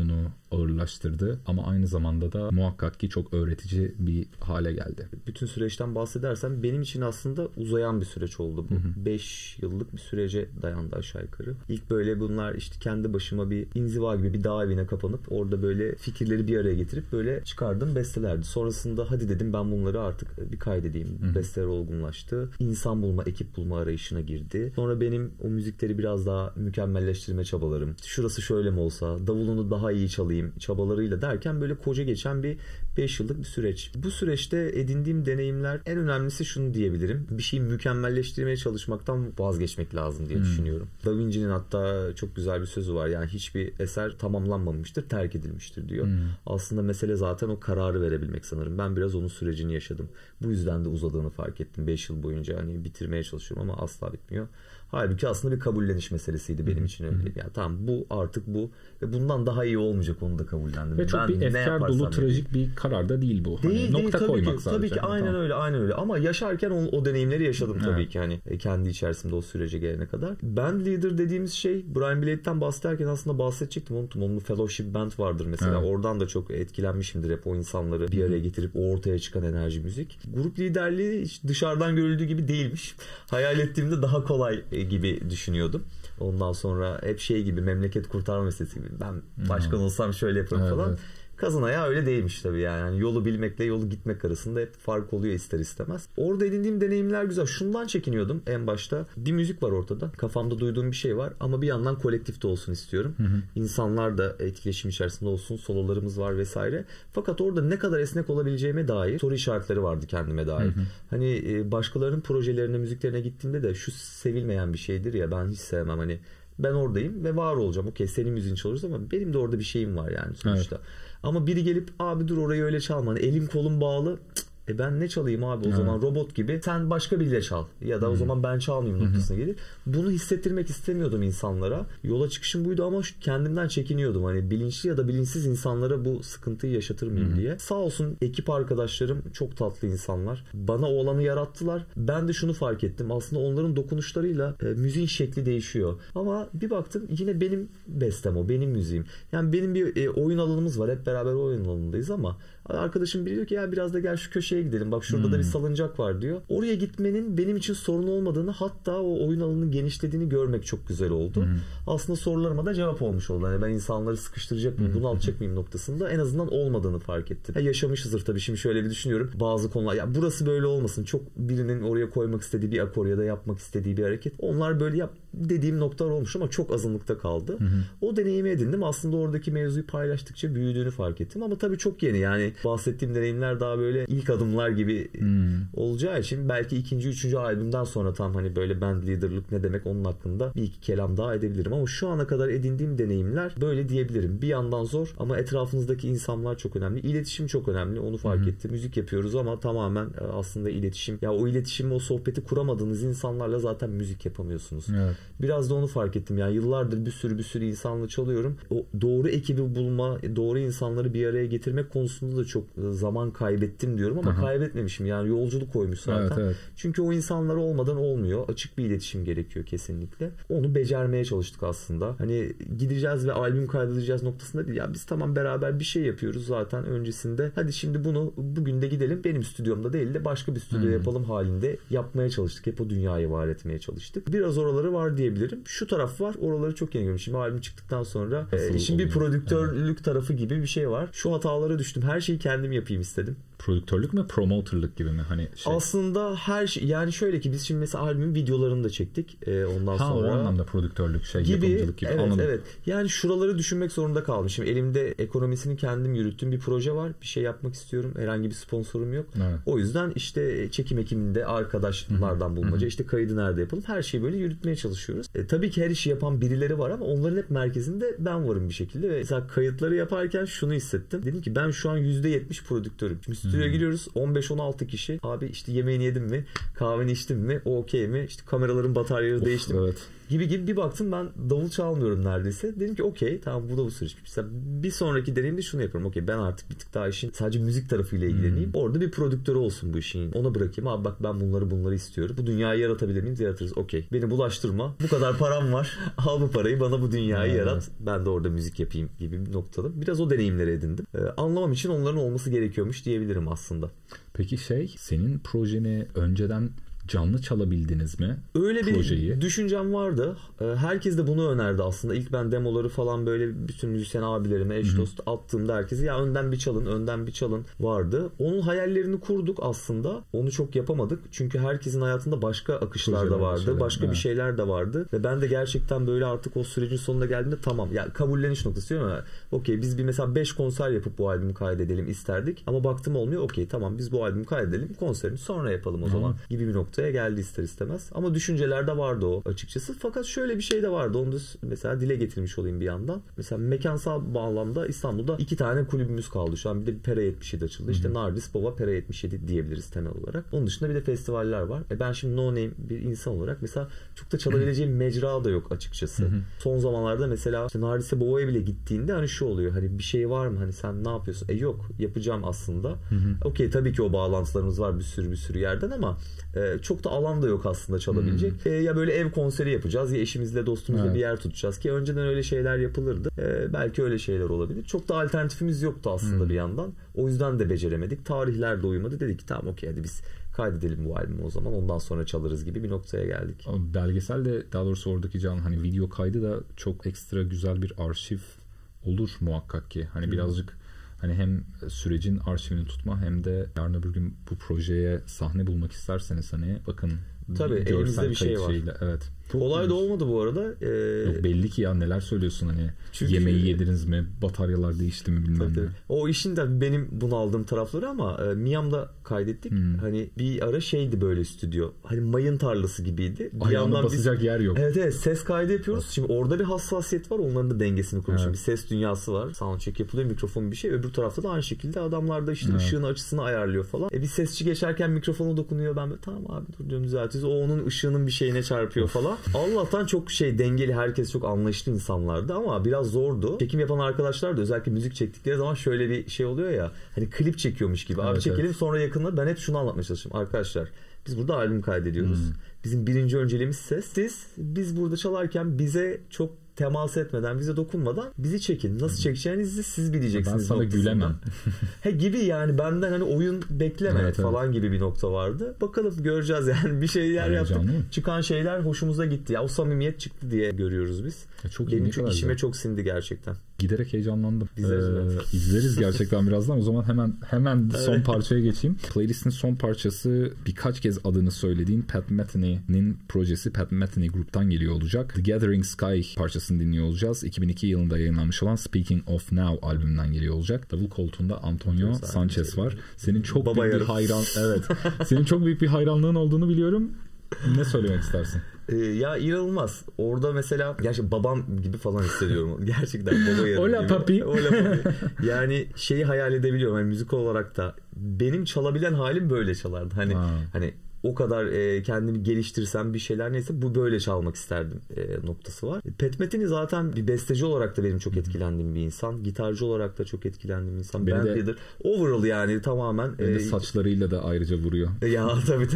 ağırlaştırdı ama aynı zamanda da muhakkak ki çok öğretici bir hale geldi. Bütün süreçten bahsedersem benim için aslında uzayan bir süreç oldu bu. 5 yıllık bir sürece dayandı aşağı yukarı. İlk böyle bunlar işte kendi başıma bir inziva gibi bir dağ evine kapanıp orada böyle fikirleri bir araya getirip böyle çıkardığım bestelerdi. Sonrasında hadi dedim ben bunları artık bir kaydedeyim. Besteler olgunlaştı. İnsan bulma, ekip bulma arayışına girdi. Sonra benim o müzikleri biraz daha mükemmelleştirme çabalarım. Şurası şöyle mi olsa, davulunu daha iyi çalayım çabalarıyla derken böyle koca geçen bir 5 yıllık bir süreç. Bu süreçte edindiğim deneyimler en önemlisi şunu diyebilirim. Bir şeyi mükemmelleştirmeye çalışmaktan vazgeçmek lazım diye düşünüyorum. Da Vinci'nin hatta çok güzel bir sözü var. Yani hiçbir eser tamamlanmamıştır, terk edilmiştir diyor. Aslında mesele zaten o kararı verebilmek sanırım. Ben biraz onun sürecini yaşadım. Bu yüzden de uzadığını fark ettim. 5 yıl boyunca hani bitirmeye çalışıyorum ama asla bitmiyor. Halbuki aslında bir kabulleniş meselesiydi benim için öyle. Yani tamam bu artık bu ve bundan daha iyi olmayacak, onu da kabullendim. Ve çok ben bir efkar dolu trajik bir karar da değil bu. Değil, hani nokta tabii koymak ki, sadece. tabii ki aynen öyle, aynen öyle. Ama yaşarken o deneyimleri yaşadım tabii ki hani kendi içerisinde o sürece gelene kadar. Band leader dediğimiz şey Brian Blade'den bahsederken aslında bahsedecektim, unuttum. Onun Fellowship Band vardır mesela. Oradan da çok etkilenmişimdir hep o insanları bir araya getirip o ortaya çıkan enerji müzik. Grup liderliği hiç dışarıdan görüldüğü gibi değilmiş. Hayal ettiğimde daha kolay gibi düşünüyordum. Ondan sonra hep şey gibi, memleket kurtarma meselesi gibi. Ben başkan olsam şöyle yaparım falan. Kazın ayağı öyle değilmiş tabii yani. Yani yolu bilmekle yolu gitmek arasında hep fark oluyor ister istemez. Orada edindiğim deneyimler güzel. Şundan çekiniyordum en başta. Bir müzik var ortada. Kafamda duyduğum bir şey var ama bir yandan kolektifte olsun istiyorum. İnsanlar da etkileşim içerisinde olsun. Sololarımız var vesaire. Fakat orada ne kadar esnek olabileceğime dair soru işaretleri vardı kendime dair. Hani başkalarının projelerine, müziklerine gittiğimde de şu sevilmeyen bir şeydir ya, ben hiç sevmem hani. Ben oradayım ve var olacağım. Okey, senin müziğini çalıyoruz ama benim de orada bir şeyim var yani sonuçta. Ama biri gelip abi dur orayı öyle çalma. Hani elim kolum bağlı. Ben ne çalayım abi o zaman robot gibi, sen başka biriyle çal ya da o zaman ben çalmayayım noktasına gelir. Bunu hissettirmek istemiyordum insanlara. Yola çıkışım buydu ama kendimden çekiniyordum. Hani bilinçli ya da bilinçsiz insanlara bu sıkıntıyı yaşatır mıyım diye. Sağ olsun ekip arkadaşlarım çok tatlı insanlar. Bana o alanı yarattılar. Ben de şunu fark ettim. Aslında onların dokunuşlarıyla müziğin şekli değişiyor. Ama bir baktım yine benim bestem o. Benim müziğim. Yani benim bir oyun alanımız var. Hep beraber oyun alanındayız ama arkadaşım biri diyor ki ya biraz da gel şu köşeye gidelim. Bak şurada da bir salıncak var diyor. Oraya gitmenin benim için sorun olmadığını, hatta o oyun alanının genişlediğini görmek çok güzel oldu. Aslında sorularıma da cevap olmuş oldu. Yani ben insanları sıkıştıracak mıyım, bunaltacak mıyım noktasında en azından olmadığını fark ettim. Yaşamışızdır tabii. Şimdi şöyle bir düşünüyorum. Bazı konular ya burası böyle olmasın. Çok birinin oraya koymak istediği bir akor ya da yapmak istediği bir hareket. Onlar böyle yap dediğim noktalar olmuş ama çok azınlıkta kaldı. O deneyimi edindim. Aslında oradaki mevzuyu paylaştıkça büyüdüğünü fark ettim ama tabii çok yeni. Yani bahsettiğim deneyimler daha böyle ilk adımlar gibi olacağı için belki 2. 3. albümden sonra tam hani böyle band leader'lık ne demek onun hakkında bir iki kelam daha edebilirim ama şu ana kadar edindiğim deneyimler böyle diyebilirim. Bir yandan zor ama etrafınızdaki insanlar çok önemli. İletişim çok önemli. Onu fark ettim. Müzik yapıyoruz ama tamamen aslında iletişim. Ya o iletişimi, o sohbeti kuramadığınız insanlarla zaten müzik yapamıyorsunuz. Evet. Biraz da onu fark ettim. Yani yıllardır bir sürü insanla çalıyorum. O doğru ekibi bulma, doğru insanları bir araya getirmek konusunda da çok zaman kaybettim diyorum ama kaybetmemişim. Yani yolculuk koymuş zaten. Evet. Çünkü o insanlar olmadan olmuyor. Açık bir iletişim gerekiyor kesinlikle. Onu becermeye çalıştık aslında. Hani gideceğiz ve albüm kaydedeceğiz noktasında değil. Ya biz tamam beraber bir şey yapıyoruz zaten öncesinde. Hadi şimdi bunu bugün de gidelim. Benim stüdyomda değil de başka bir stüdyo yapalım halinde yapmaya çalıştık. Hep o dünyayı var etmeye çalıştık. Biraz oraları var diyebilirim. Şu taraf var. Oraları çok yeni görüyorum. Şimdi albüm çıktıktan sonra işin bir prodüktörlük tarafı gibi bir şey var. Şu hatalara düştüm. Her şeyi kendim yapayım istedim. Prodüktörlük mü, promoterlık gibi mi? Hani aslında her şey, yani şöyle ki biz şimdi mesela albümün videolarını da çektik. Ondan sonra o anlamda prodüktörlük gibi, yapımcılık gibi. Evet. Yani şuraları düşünmek zorunda kalmışım. Elimde ekonomisini kendim yürüttüğüm bir proje var. Bir şey yapmak istiyorum. Herhangi bir sponsorum yok. Evet. O yüzden işte çekim ekiminde arkadaşlardan bulmaca, işte kaydı nerede yapalım. Her şeyi böyle yürütmeye çalışıyoruz. Tabii ki her işi yapan birileri var ama onların hep merkezinde ben varım bir şekilde. Ve mesela kayıtları yaparken şunu hissettim. Dedim ki ben şu an %70 prodüktörüm. Stüdyoya giriyoruz 15-16 kişi. Abi işte yemeğini yedin mi? Kahveni içtin mi? O okey mi? İşte kameraların bataryaları değişti mi? Evet. Gibi bir baktım ben davul çalmıyorum neredeyse. Dedim ki okey tamam bu da bu süreç. Mesela bir sonraki deneyimde şunu yapıyorum. Okey ben artık bir tık daha işin sadece müzik tarafıyla ilgileneyim. Orada bir prodüktörü olsun bu işin. Ona bırakayım. Abi bak ben bunları istiyorum. Bu dünyayı yaratabilir miyiz? Yaratırız. Okey. Beni bulaştırma. Bu kadar param var. Al bu parayı bana bu dünyayı yarat. Ben de orada müzik yapayım gibi bir noktada. Biraz o deneyimleri edindim. Anlamam için onların olması gerekiyormuş diyebilirim aslında. Peki senin projeni önceden canlı çalabildiniz mi? Öyle projeyi? Bir düşüncem vardı. Herkes de bunu önerdi aslında. İlk ben demoları falan böyle bütün müzisyen abilerime, eş dost attığımda herkese ya önden bir çalın vardı. Onun hayallerini kurduk aslında. Onu çok yapamadık. Çünkü herkesin hayatında başka akışlar da vardı. Başka bir şeyler de vardı. Ve ben de gerçekten böyle artık o sürecin sonuna geldiğinde tamam. Ya kabulleniş noktası diyorum ama okey biz bir mesela 5 konser yapıp bu albümü kaydedelim isterdik. Ama baktım olmuyor. Okey tamam biz bu albümü kaydedelim. Konserini sonra yapalım o zaman gibi bir nokta geldi ister istemez. Ama düşüncelerde vardı o açıkçası. Fakat şöyle bir şey de vardı. Onu da mesela dile getirmiş olayım bir yandan. Mesela mekansal bağlamda İstanbul'da 2 tane kulübümüz kaldı. Şu an bir de bir Pera 77 açıldı. İşte Nardis, Baba, Pera 77 diyebiliriz temel olarak. Onun dışında bir de festivaller var. Ben şimdi no name bir insan olarak mesela çok da çalabileceğim mecra da yok açıkçası. Son zamanlarda mesela işte Nardis'e Baba'ya bile gittiğinde hani şu oluyor. Hani bir şey var mı? Hani sen ne yapıyorsun? Yok. Yapacağım aslında. Okey tabii ki o bağlantılarımız var bir sürü yerden ama çok da alan da yok aslında çalabilecek. Ya böyle ev konseri yapacağız ya eşimizle dostumuzla bir yer tutacağız ki önceden öyle şeyler yapılırdı. Belki öyle şeyler olabilir. Çok da alternatifimiz yoktu aslında bir yandan. O yüzden de beceremedik. Tarihler de uyumadı. Dedik ki tamam okey hadi biz kaydedelim bu albümü o zaman ondan sonra çalarız gibi bir noktaya geldik. Belgesel de daha doğrusu oradaki canlı hani video kaydı da çok ekstra güzel bir arşiv olur muhakkak ki. Hani birazcık hani hem sürecin arşivini tutma hem de yarın öbür gün bu projeye sahne bulmak isterseniz hani bakın tabii elimizde bir şey var. Evet. Olay da olmadı bu arada. Yok, belli ki ya neler söylüyorsun hani çünkü yemeği yediniz mi, bataryalar değişti mi bilmem ne. O işin de benim bunu aldığım tarafları ama Miami'da kaydettik. Hani bir ara şeydi böyle stüdyo. Hani mayın tarlası gibiydi. Ayağına basacak yer yok. Evet ses kaydı yapıyoruz. Şimdi orada bir hassasiyet var. Onların da dengesini kurmuş. Bir ses dünyası var. Soundcheck yapılıyor. Mikrofon bir şey. Öbür tarafta da aynı şekilde adamlar da işte ışığın açısını ayarlıyor falan. Bir sesçi geçerken mikrofona dokunuyor. Ben böyle tamam abi dur diyorum düzeltiyoruz. O onun ışığının bir şeyine çarpıyor falan. Allah'tan çok dengeli, herkes çok anlayışlı insanlardı ama biraz zordu. Çekim yapan arkadaşlar da özellikle müzik çektikleri zaman şöyle bir şey oluyor ya hani klip çekiyormuş gibi. Abi çekelim sonra yakında ben hep şunu anlatmaya çalışıyorum. Arkadaşlar biz burada albüm kaydediyoruz. Bizim birinci önceliğimiz ses. Biz burada çalarken bize çok temas etmeden, bize dokunmadan bizi çekin. Nasıl çekeceğinizi siz bileceksiniz. Ben sana gülemem. Gibi yani benden hani oyun bekleme falan gibi bir nokta vardı. Bakalım göreceğiz yani bir şeyler yaptık. Çıkan şeyler hoşumuza gitti. Ya o samimiyet çıktı diye görüyoruz biz. Çok benim çok işime çok sindi gerçekten. Giderek heyecanlandım. İzleriz gerçekten birazdan. O zaman hemen son parçaya geçeyim. Playlist'in son parçası birkaç kez adını söylediğin Pat Metheny'nin projesi Pat Metheny gruptan geliyor olacak. The Gathering Sky parçasını dinliyor olacağız. 2002 yılında yayınlanmış olan Speaking of Now albümünden geliyor olacak. Davul koltuğunda Antonio Sanchez var. Senin çok büyük bir hayran senin çok büyük bir hayranlığın olduğunu biliyorum. Ne söylemek istersin? Ya inanılmaz. Orada mesela gerçekten babam gibi falan hissediyorum. Gerçekten baba yarım Hola gibi. papi. Hola papi. Yani şeyi hayal edebiliyorum. Yani müzik olarak da benim çalabilen halim böyle çalardı. Hani o kadar kendimi geliştirsem bir şeyler neyse bu böyle çalmak isterdim noktası var. Pat Metheny zaten bir besteci olarak da benim çok etkilendiğim bir insan. Gitarcı olarak da çok etkilendiğim bir insan. Band leader. Overall yani tamamen. Saçlarıyla da ayrıca vuruyor. Ya tabii.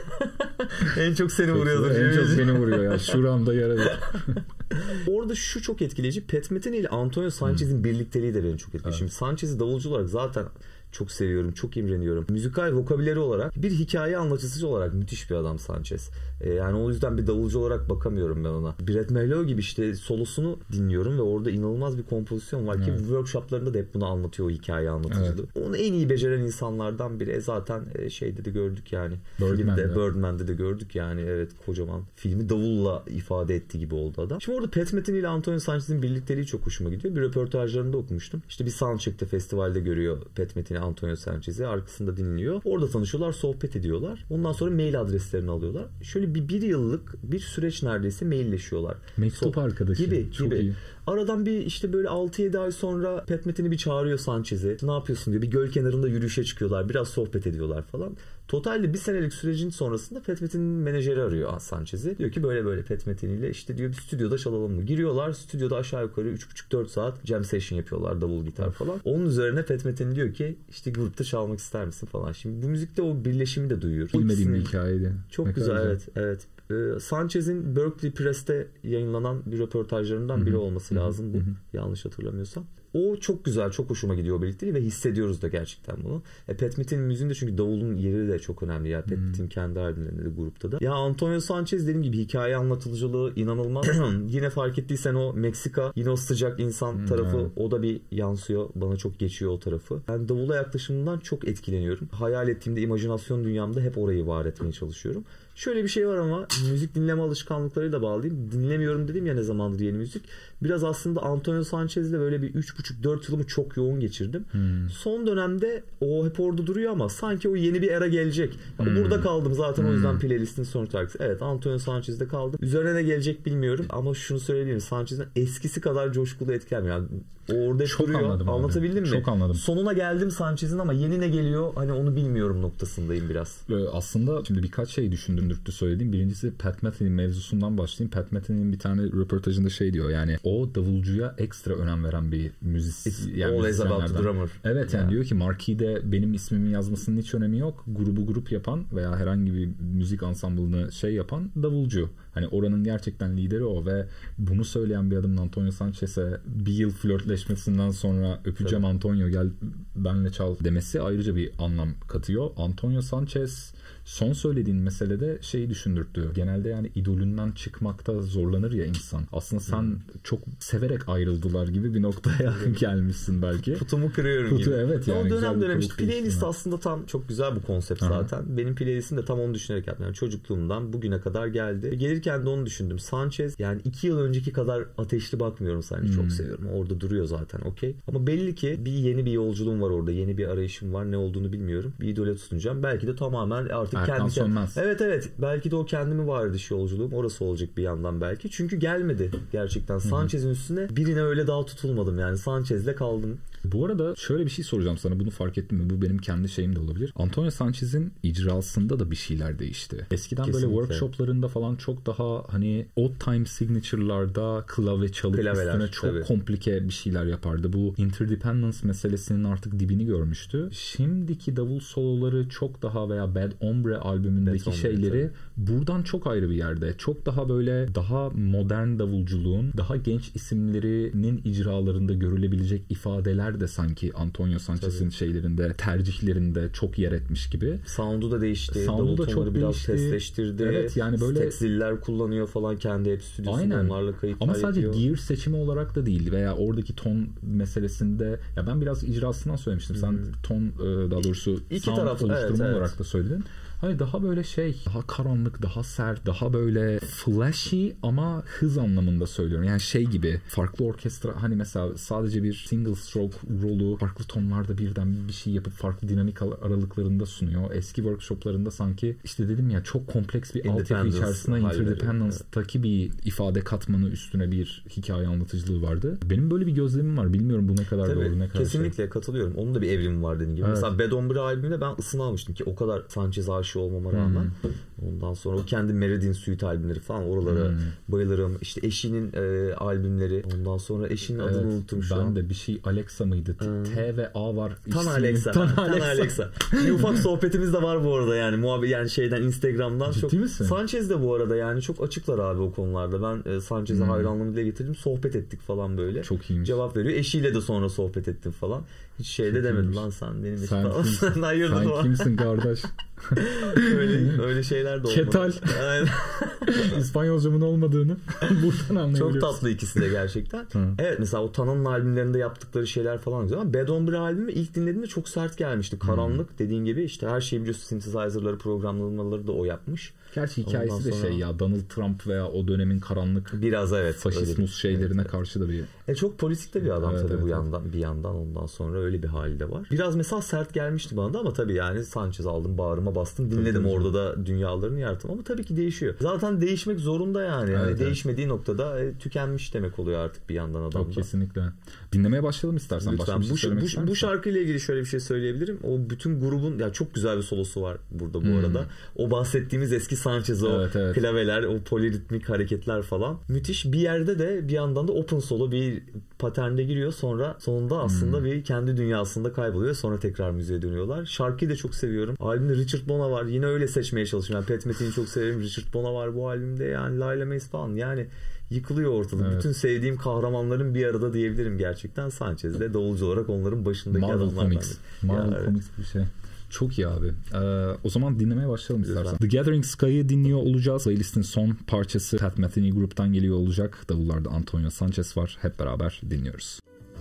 En çok seni vuruyordur. En çok beni vuruyor ya. Şuramda yaralı. Orada şu çok etkileyici. Pat Metheny ile Antonio Sanchez'in birlikteliği de beni çok etkileyici. Şimdi Sanchez'i davulcu olarak zaten çok seviyorum, çok imreniyorum. Müzikal vokabüleri olarak bir hikaye anlatıcısı olarak müthiş bir adam Sanchez. Yani o yüzden bir davulcu olarak bakamıyorum ben ona. Brett Mehlow gibi işte solosunu dinliyorum ve orada inanılmaz bir kompozisyon var ki workshoplarında da hep bunu anlatıyor o hikaye anlatıcılığı. Onu en iyi beceren insanlardan biri. Zaten şeyde de gördük yani. Birdman'de de gördük yani. Evet kocaman. Filmi davulla ifade ettiği gibi oldu adam. Şimdi orada Pat Metheny ile Antonio Sanchez'in birlikteliği çok hoşuma gidiyor. Bir röportajlarında okumuştum. İşte bir soundcheck'te festivalde görüyor Pat Metheny Antonio Sanchez'i. Arkasında dinliyor. Orada tanışıyorlar, sohbet ediyorlar. Ondan sonra mail adreslerini alıyorlar. Şöyle bir yıllık bir süreç neredeyse mailleşiyorlar. Mektup arkadaşı. Gibi. Aradan bir işte böyle 6-7 ay sonra Pat Metheny'i bir çağırıyor Sanchez'e. Ne yapıyorsun diyor. Bir göl kenarında yürüyüşe çıkıyorlar. Biraz sohbet ediyorlar falan. Totalde bir senelik sürecin sonrasında Pat Metheny'nin menajeri arıyor Sanchez'i. Diyor ki böyle böyle Pat Metheny ile işte diyor bir stüdyoda çalalım mı? Giriyorlar. Stüdyoda aşağı yukarı 3,5-4 saat jam session yapıyorlar. Davul, gitar falan. Onun üzerine Pat Metheny diyor ki işte grupta çalmak ister misin falan. Şimdi bu müzikte o birleşimi de duyuyoruz. Bilmediğim bir hikayeydi. Çok güzel, evet. Sanchez'in Berkeley Press'te yayınlanan bir röportajlarından biri olması lazım bu. Yanlış hatırlamıyorsam. O çok güzel, çok hoşuma gidiyor o birlikteliği ve hissediyoruz da gerçekten bunu. Pat Metheny'nin müziğinde çünkü davulun yeri de çok önemli. Yani Pat Metheny'nin kendi albümlerinde de grupta da. Ya Antonio Sanchez dediğim gibi hikaye anlatıcılığı inanılmaz. Yine fark ettiysen o Meksika, yine o sıcak insan tarafı o da bir yansıyor. Bana çok geçiyor o tarafı. Ben davula yaklaşımından çok etkileniyorum. Hayal ettiğimde imajinasyon dünyamda hep orayı var etmeye çalışıyorum. Şöyle bir şey var ama müzik dinleme alışkanlıklarıyla bağlayayım. Dinlemiyorum dedim ya ne zamandır yeni müzik. Biraz aslında Antonio Sanchez'le böyle bir 3,5-4 yılımı çok yoğun geçirdim. Son dönemde o hep orada duruyor ama sanki o yeni bir era gelecek. Burada kaldım zaten o yüzden playlistin son şarkısı. Evet, Antonio Sanchez'de kaldım. Üzerine ne gelecek bilmiyorum ama şunu söyleyeyim. Sanchez'in eskisi kadar coşkulu etkilenmiyor. Yani orada çok duruyor. Anlatabildim mi? Çok anladım. Sonuna geldim Sanchez'in ama yeni ne geliyor hani onu bilmiyorum noktasındayım biraz. Aslında şimdi birkaç şey düşündürdü söylediğim. Birincisi Pat Metheny mevzusundan başlayayım. Pat Metheny'nin bir tane röportajında şey diyor yani o davulcuya ekstra önem veren bir müzisyen. Always about the drummer. Evet yani diyor ki marquee'de benim ismimin yazmasının hiç önemi yok. Grup yapan veya herhangi bir müzik ansamblını şey yapan davulcu. Hani oranın gerçekten lideri o ve bunu söyleyen bir adamın Antonio Sanchez'e bir yıl flörtleşmesinden sonra öpeceğim Antonio gel benle çal demesi ayrıca bir anlam katıyor. Antonio Sanchez son söylediğin meselede şeyi düşündürttü. Genelde yani idolünden çıkmakta zorlanır ya insan. Aslında sen çok severek ayrıldılar gibi bir noktaya gelmişsin belki. Putumu kırıyorum gibi. Evet yani. O dönem işte playlist aslında tam çok güzel bu konsept zaten. Benim playlistim de tam onu düşünerek yaptım. Yani çocukluğumdan bugüne kadar geldi. Gelirken de onu düşündüm. Sanchez yani 2 yıl önceki kadar ateşli bakmıyorum sadece. Çok seviyorum. Orada duruyor zaten okey. Ama belli ki yeni bir yolculuğum var orada. Yeni bir arayışım var. Ne olduğunu bilmiyorum. Bir idole tutunacağım. Belki de tamamen artık Evet. Belki de o kendimi var dışı yolculuğum. Orası olacak bir yandan belki. Çünkü gelmedi gerçekten. Sanchez'in üstüne birine öyle daha tutulmadım. Yani Sanchez'le kaldım. Bu arada şöyle bir şey soracağım sana. Bunu fark ettin mi? Bu benim kendi şeyim de olabilir. Antonio Sanchez'in icrasında da bir şeyler değişti. Eskiden kesinlikle böyle workshoplarında falan çok daha hani old time signature'larda klavye çalıp üstüne çok komplike bir şeyler yapardı. Bu interdependence meselesinin artık dibini görmüştü. Şimdiki davul soloları çok daha veya Bad Ombre albümündeki şeyleri buradan çok ayrı bir yerde. Çok daha böyle daha modern davulculuğun, daha genç isimlerinin icralarında görülebilecek ifadeler de sanki Antonio Sanchez'in şeylerinde, tercihlerinde çok yer etmiş gibi. Sound'u da değişti. Sound'u da çok biraz testleştirdi. Evet yani böyle tek ziller kullanıyor falan kendi hep stüdyosunda onlarla kayıtlar ama sadece yapıyor. gear seçimi olarak da değil veya oradaki ton meselesinde ya ben biraz icrasından söylemiştim. Sen ton daha doğrusu sound oluşturma olarak da söyledin. Hani daha böyle daha karanlık, daha sert, daha böyle flashy ama hız anlamında söylüyorum. Yani şey gibi farklı orkestra hani mesela sadece bir single stroke rolü farklı tonlarda birden bir şey yapıp farklı dinamik aralıklarında sunuyor. Eski workshoplarında sanki işte dedim ya çok kompleks bir altyapı içerisinde interdependence'taki bir ifade katmanı üstüne bir hikaye anlatıcılığı vardı. Benim böyle bir gözlemim var. Bilmiyorum bu ne kadar doğru ne kadar kesinlikle katılıyorum. Onun da bir evrimi var dediğim gibi. Evet. Mesela Bad Ombre albümünde ben ısınamamıştım ki o kadar Sanchez aşığı olmama rağmen. Ondan sonra o kendi Meridian Suite albümleri falan oralara bayılırım. İşte eşinin albümleri. Ondan sonra eşinin adını unuttum şu an. Ben de bir şey Alexa mıydı? T ve A var. Tan Alexa. Bir ufak sohbetimiz de var bu arada yani muhabbet yani şeyden Instagram'dan. Ciddi çok misin? Sanchez de bu arada yani çok açıklar abi o konularda. Ben Sanchez'e hayranlığımı dile getirdim. Sohbet ettik falan böyle. Çok iyiymiş. Cevap veriyor. Eşiyle de sonra sohbet ettim falan. Hiç şeyde demedim lan sen benim eşim falan. Sen kimsin kardeş? öyle şeyler de olmadı. Ketal. İspanyolcamın olmadığını buradan anlayabiliyoruz. Çok tatlı ikisi de gerçekten. Evet mesela o Tana'nın albümlerinde yaptıkları şeyler falan güzel ama Bad Ombre albümü ilk dinlediğimde çok sert gelmişti. Karanlık dediğin gibi işte her şeyi biliyorsun synthesizer'ları programlamaları da o yapmış. Gerçi hikayesi de ya Donald Trump veya o dönemin karanlık biraz faşizmus şeylerine karşı da bir çok politik de bir adam tabii bu yandan bir yandan ondan sonra öyle bir hali de var. Biraz mesela sert gelmişti bana da ama tabii yani Sanchez aldım bağrıma bastım dinledim orada da dünya dünyalarını yarattım. Ama tabii ki değişiyor. Zaten değişmek zorunda yani. Evet. Değişmediği noktada tükenmiş demek oluyor artık bir yandan adamda. Yok, kesinlikle. Dinlemeye başlayalım istersen. Lütfen. Başka Bu şarkıyla ilgili şöyle bir şey söyleyebilirim. O bütün grubun ya çok güzel bir solosu var burada bu arada. O bahsettiğimiz eski Sanchez, o klaveler, o poliritmik hareketler falan. Müthiş. Bir yerde de bir yandan da open solo bir paternde giriyor. Sonunda aslında bir kendi dünyasında kayboluyor. Sonra tekrar müziğe dönüyorlar. Şarkıyı da çok seviyorum. Albümde Richard Bona var. Yine öyle seçmeye çalışıyorum. Yani Pat Metheny'i çok severim. Richard Bona var bu albümde. Yani Layla Mace falan. Yani yıkılıyor ortalık. Evet. Bütün sevdiğim kahramanların bir arada diyebilirim gerçekten. Sanchez de davulcu olarak onların başındaki adamlardan. Marvel Comics bir şey. Çok iyi abi. O zaman dinlemeye başlayalım istersen. The Gathering Sky'ı dinliyor olacağız. Playlist'in son parçası Pat Metheny gruptan geliyor olacak. Davullarda Antonio Sanchez var. Hep beraber dinliyoruz.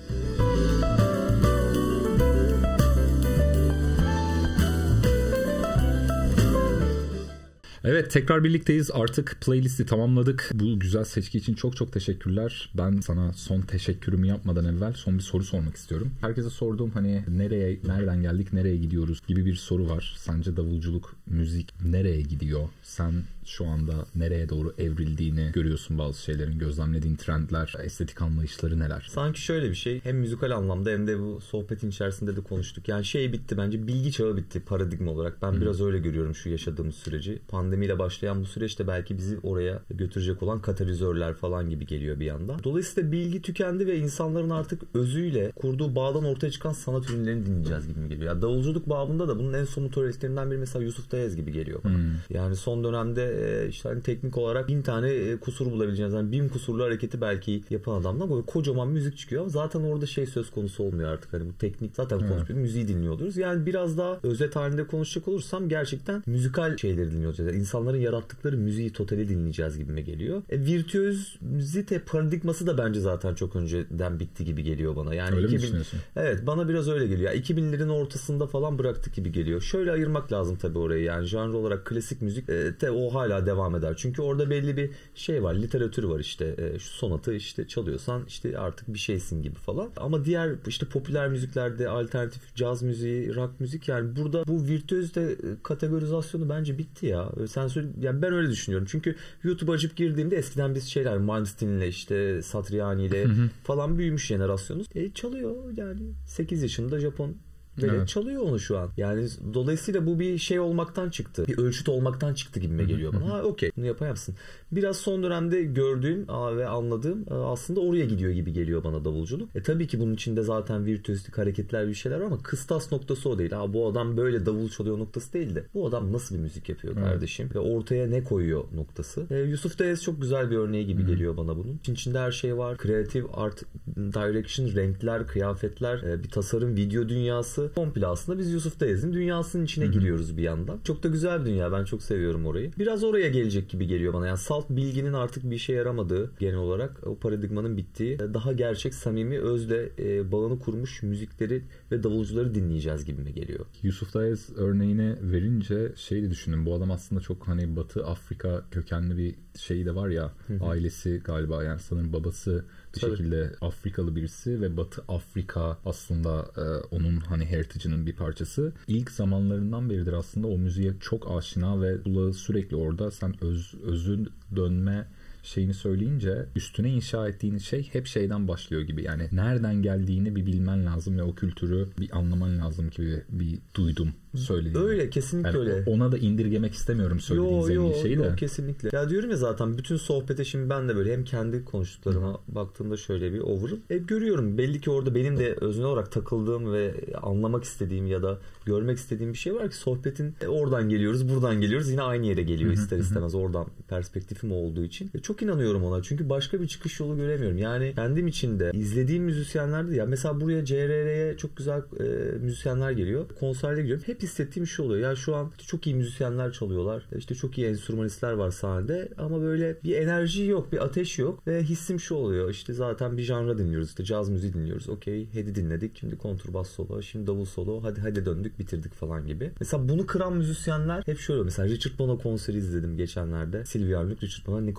Evet, tekrar birlikteyiz. Artık playlisti tamamladık. Bu güzel seçki için çok çok teşekkürler. Ben sana son teşekkürümü yapmadan evvel son bir soru sormak istiyorum. Herkese sorduğum hani nereden geldik, nereye gidiyoruz gibi bir soru var. Sence davulculuk, müzik nereye gidiyor? Sen şu anda nereye doğru evrildiğini görüyorsun, bazı şeylerin, gözlemlediğin trendler, estetik anlayışları neler? Sanki şöyle bir şey, hem müzikal anlamda hem de bu sohbetin içerisinde de konuştuk. Yani bitti bence, bilgi çağı bitti paradigma olarak. Ben biraz öyle görüyorum şu yaşadığımız süreci. Pandemiyle başlayan bu süreçte belki bizi oraya götürecek olan katalizörler falan gibi geliyor bir yandan. Dolayısıyla bilgi tükendi ve insanların artık özüyle kurduğu bağdan ortaya çıkan sanat ürünlerini dinleyeceğiz gibi geliyor. Yani davulculuk babında da bunun en somut örneklerinden biri mesela Yusuf Dayaz gibi geliyor bana. Yani son dönemde işte hani teknik olarak 1000 tane kusur bulabileceğiniz, yani 1000 kusurlu hareketi belki yapan adamdan böyle kocaman müzik çıkıyor ama zaten orada söz konusu olmuyor artık. Hani bu teknik zaten konuşuyoruz, müziği dinliyor oluyoruz. Yani biraz daha özet halinde konuşacak olursam gerçekten müzikal şeyleri dinliyoruz. Yani insanların yarattıkları müziği totali dinleyeceğiz gibime geliyor. Virtüözite paradigması da bence zaten çok önceden bitti gibi geliyor bana. Yani öyle mi düşünüyorsun? Evet, bana biraz öyle geliyor. 2000'lerin ortasında falan bıraktık gibi geliyor. Şöyle ayırmak lazım tabii orayı. Yani janr olarak klasik müzik de o hala devam eder. Çünkü orada belli bir şey var. Literatür var işte. Şu sonatı işte çalıyorsan işte artık bir şeysin gibi falan. Ama diğer işte popüler müziklerde alternatif caz müziği, rock müzik, yani burada bu virtüözite kategorizasyonu bence bitti ya. Sen söyle, yani ben öyle düşünüyorum. Çünkü YouTube açıp girdiğimde eskiden biz Malmsteen'le işte Satriani'yle falan büyümüş jenerasyonuz. Çalıyor yani 8 yaşında Japon ve çalıyor onu şu an. Yani dolayısıyla bu bir şey olmaktan çıktı. Bir ölçüt olmaktan çıktı gibime geliyor bana. Okey, bunu yapamazsın. Biraz son dönemde gördüğüm ve anladığım aslında oraya gidiyor gibi geliyor bana davulculuk. Tabii ki bunun içinde zaten virtüözlük hareketler bir şeyler var ama kıstas noktası o değil. Bu adam böyle davul çalıyor noktası değil de bu adam nasıl bir müzik yapıyor kardeşim ve ortaya ne koyuyor noktası. Yusuf Dayaz çok güzel bir örneği gibi geliyor bana bunun. İçinde her şey var. Creative art direction, renkler, kıyafetler, bir tasarım, video dünyası. Komple aslında biz Yusuf Dayaz'ın dünyasının içine giriyoruz bir yandan. Çok da güzel bir dünya. Ben çok seviyorum orayı. Biraz oraya gelecek gibi geliyor bana. Yani salt bilginin artık bir işe yaramadığı, genel olarak o paradigmanın bittiği, daha gerçek, samimi, özle bağını kurmuş müzikleri ve davulcuları dinleyeceğiz gibime geliyor. Yusuf Dayaz örneğini verince de düşündüm. Bu adam aslında çok hani Batı Afrika kökenli bir şey de var ya. Ailesi galiba, yani sanırım babası bir şekilde Afrikalı birisi ve Batı Afrika aslında onun hani heritage'ının bir parçası. İlk zamanlarından beridir aslında o müziğe çok aşina ve kulağı sürekli orada. Sen özün dönme şeyini söyleyince üstüne inşa ettiğin şey hep şeyden başlıyor gibi. Yani nereden geldiğini bir bilmen lazım ve o kültürü bir anlaman lazım gibi bir duydum söylediğini. Öyle, kesinlikle yani öyle. Ona da indirgemek istemiyorum söylediğiniz şeyi de. Yok, kesinlikle. Ya diyorum ya, zaten bütün sohbete şimdi ben de böyle hem kendi konuştuklarıma baktığımda şöyle bir over'ım. Görüyorum belli ki orada benim de öznel olarak takıldığım ve anlamak istediğim ya da görmek istediğim bir şey var ki sohbetin oradan geliyoruz, buradan geliyoruz, yine aynı yere geliyor ister istemez, oradan perspektifim olduğu için. Çok inanıyorum ona. Çünkü başka bir çıkış yolu göremiyorum. Yani kendim için de izlediğim müzisyenlerde ya mesela buraya CRR'ye çok güzel müzisyenler geliyor. Konserlere gidiyorum. Hep hissettiğim şey oluyor. Ya şu an çok iyi müzisyenler çalıyorlar. İşte çok iyi enstrümanistler var sahnede ama böyle bir enerji yok, bir ateş yok ve hissim şu oluyor. İşte zaten bir janra dinliyoruz. İşte caz müziği dinliyoruz. Okey. Head'i dinledik. Şimdi kontrbas solo, şimdi davul solo. Hadi döndük, bitirdik falan gibi. Mesela bunu kıran müzisyenler hep şöyle. Mesela Richard Bona konseri izledim geçenlerde. Sylvia Arnold, Richard Bona, Nicola Vicaro.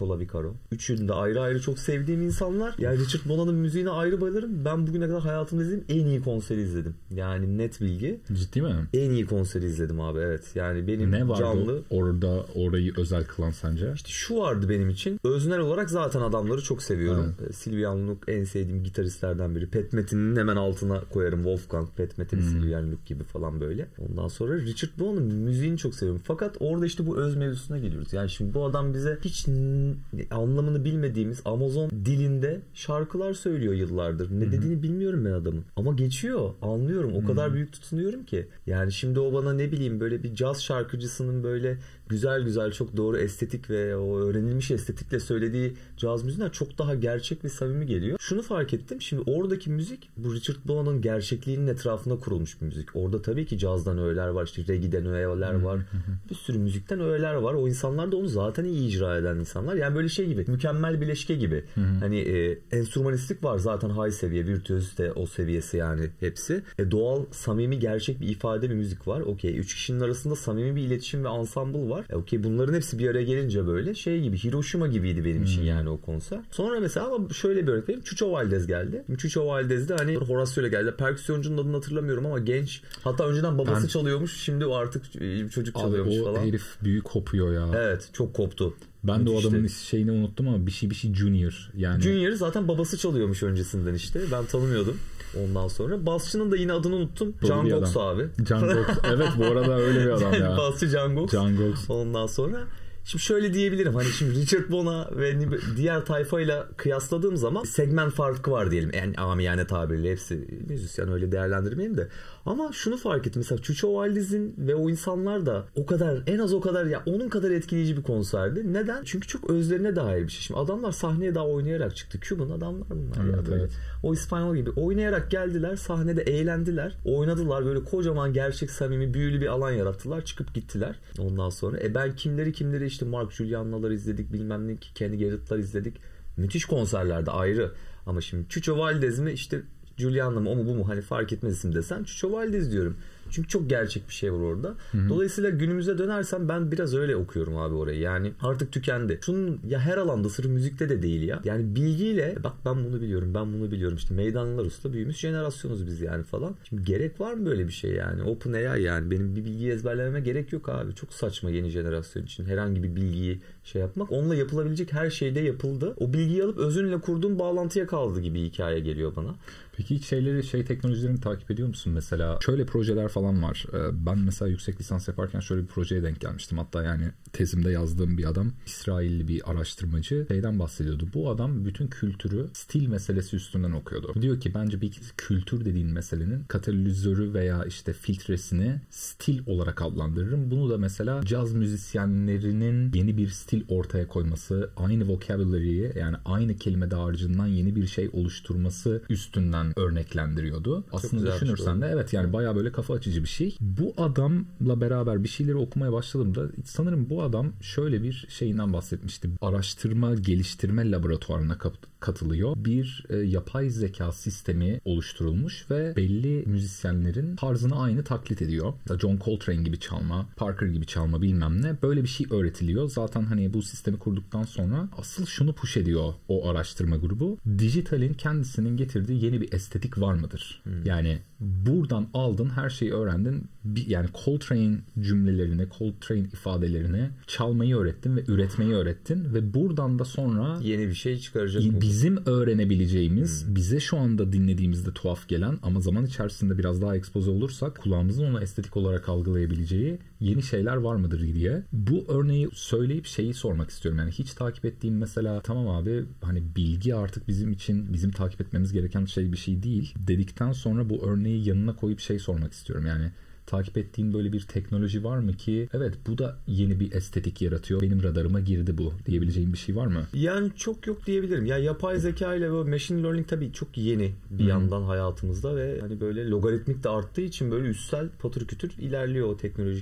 o. Üçünü de ayrı ayrı çok sevdiğim insanlar. Yani Richard Bona'nın müziğine ayrı bayılırım. Ben bugüne kadar hayatımda izlediğim en iyi konseri izledim. Yani net bilgi. Ciddi mi? En iyi konseri izledim abi, evet. Yani benim ne vardı canlı... orada orayı özel kılan sence? İşte şu vardı benim için. Öznel olarak zaten adamları çok seviyorum. Evet. Sylvian Luke en sevdiğim gitaristlerden biri. Pat Metin'in hemen altına koyarım. Wolfgang, Pat Metin, Sylvian Luke gibi falan böyle. Ondan sonra Richard Bona'nın müziğini çok seviyorum. Fakat orada işte bu öz mevzusuna geliyoruz. Yani şimdi bu adam bize hiç anlamını bilmediğimiz Amazon dilinde şarkılar söylüyor yıllardır. Ne dediğini bilmiyorum ben adamın. Ama geçiyor. Anlıyorum. O kadar büyük tutunuyorum ki. Yani şimdi o bana ne bileyim böyle bir caz şarkıcısının böyle güzel güzel çok doğru estetik ve o öğrenilmiş estetikle söylediği caz müziğinden çok daha gerçek ve samimi geliyor. Şunu fark ettim. Şimdi oradaki müzik bu Richard Bona'nın gerçekliğinin etrafında kurulmuş bir müzik. Orada tabii ki cazdan öğeler var. İşte reggae'den öğeler var. Bir sürü müzikten öğeler var. O insanlar da onu zaten iyi icra eden insanlar. Yani böyle şey gibi. Mükemmel bileşke gibi. Hani enstrümanistlik var zaten high seviye. Virtüözite o seviyesi yani hepsi. Doğal, samimi, gerçek bir ifade bir müzik var. Okey. 3 kişinin arasında samimi bir iletişim ve ensemble var. Okey. Bunların hepsi bir araya gelince böyle şey gibi. Hiroşima gibiydi benim için yani o konser. Sonra mesela ama şöyle bir örnek vereyim. Chucho Valdez geldi. Chucho Valdez de hani Horacio ile geldi. Perküsyoncunun adını hatırlamıyorum ama genç. Hatta önceden babası çalıyormuş. Şimdi artık çocuk çalıyormuş falan. O herif büyük kopuyor ya. Evet. Çok koptu. Ben de o adamın şeyini unuttum ama bir şey Junior. Yani Junior zaten babası çalıyormuş öncesinden işte. Ben tanımıyordum. Ondan sonra basçının da yine adını unuttum. Can Gox abi. Can Gox. Evet bu arada öyle bir adam ya. Basçı Can Gox. Can Gox. Ondan sonra şimdi şöyle diyebilirim. Hani şimdi Richard Bona ve diğer tayfayla kıyasladığım zaman segment farkı var diyelim. Yani amiyane tabirle hepsi müzisyen öyle değerlendirmeyeyim de. Ama şunu fark ettim. Mesela Chucho Valdez'in ve o insanlar da o kadar en az o kadar ya onun kadar etkileyici bir konserdi. Neden? Çünkü çok özlerine dair bir şey. Şimdi adamlar sahneye daha oynayarak çıktı. Cuban adamlar bunlar. Evet, böyle. evet. O İspanyol gibi oynayarak geldiler. Sahnede eğlendiler. Oynadılar. Böyle kocaman gerçek samimi büyülü bir alan yarattılar. Çıkıp gittiler. Ondan sonra ben kimleri işte Mark Juliano'ları izledik. Bilmem ne Kenny Garrett'lar izledik. Müthiş konserlerde ayrı. Ama şimdi Chucho Valdez mi işte Juliano mu o mu bu mu hani fark etmez isim desen Chucho Valdez diyorum. Çünkü çok gerçek bir şey var orada. Dolayısıyla günümüze dönersem ben biraz öyle okuyorum abi orayı. Yani artık tükendi. Şunun ya her alanda sırf müzikte de değil ya. Yani bilgiyle bak ben bunu biliyorum. İşte Meydanlılar Usta büyümüş jenerasyonuz biz yani falan. Şimdi gerek var mı böyle bir şey yani? OpenAI yani benim bir bilgiyi ezberlememe gerek yok abi. Çok saçma yeni jenerasyon için. Herhangi bir bilgiyi şey yapmak. Onunla yapılabilecek her şeyde yapıldı. O bilgiyi alıp özünle kurduğum bağlantıya kaldı gibi hikaye geliyor bana. Peki hiç teknolojilerini takip ediyor musun mesela? Şöyle projeler falan var. Ben mesela yüksek lisans yaparken şöyle bir projeye denk gelmiştim. Hatta yani tezimde yazdığım bir adam, İsrailli bir araştırmacı şeyden bahsediyordu. Bu adam bütün kültürü stil meselesi üstünden okuyordu. Diyor ki bence bir kültür dediğin meselenin katalizörü veya işte filtresini stil olarak adlandırırım. Bunu da mesela caz müzisyenlerinin yeni bir stil ortaya koyması, aynı vocabulary'yi yani aynı kelime dağarcığından yeni bir şey oluşturması üstünden örneklendiriyordu. Aslında düşünürsen de evet yani bayağı böyle kafa açıcı bir şey. Bu adamla beraber bir şeyleri okumaya başladığımda sanırım bu adam şöyle bir şeyinden bahsetmişti. Araştırma, geliştirme laboratuvarına katılıyor. Bir yapay zeka sistemi oluşturulmuş ve belli müzisyenlerin tarzını aynı taklit ediyor. John Coltrane gibi çalma, Parker gibi çalma bilmem ne. Böyle bir şey öğretiliyor. Zaten hani bu sistemi kurduktan sonra asıl şunu push ediyor o araştırma grubu. Dijitalin kendisinin getirdiği yeni bir estetik var mıdır? Yani buradan aldın, her şeyi öğrendin. Yani Coltrane cümlelerini, Coltrane ifadelerini çalmayı öğrettin ve üretmeyi öğrettin ve buradan da sonra yeni bir şey çıkaracak. Bizim öğrenebileceğimiz, bize şu anda dinlediğimizde tuhaf gelen ama zaman içerisinde biraz daha ekspoze olursak kulağımızın onu estetik olarak algılayabileceği yeni şeyler var mıdır diye. Bu örneği söyleyip şeyi sormak istiyorum. Yani hiç takip ettiğim mesela tamam abi hani bilgi artık bizim için bizim takip etmemiz gereken bir şey değil dedikten sonra bu örneği yanına koyup şey sormak istiyorum. Yani takip ettiğin böyle bir teknoloji var mı ki evet bu da yeni bir estetik yaratıyor. Benim radarıma girdi bu diyebileceğim bir şey var mı? Yani çok yok diyebilirim. Ya yapay zeka ile böyle machine learning tabii çok yeni bir yandan hayatımızda ve hani böyle logaritmik de arttığı için böyle üstsel patır kütür ilerliyor o teknolojik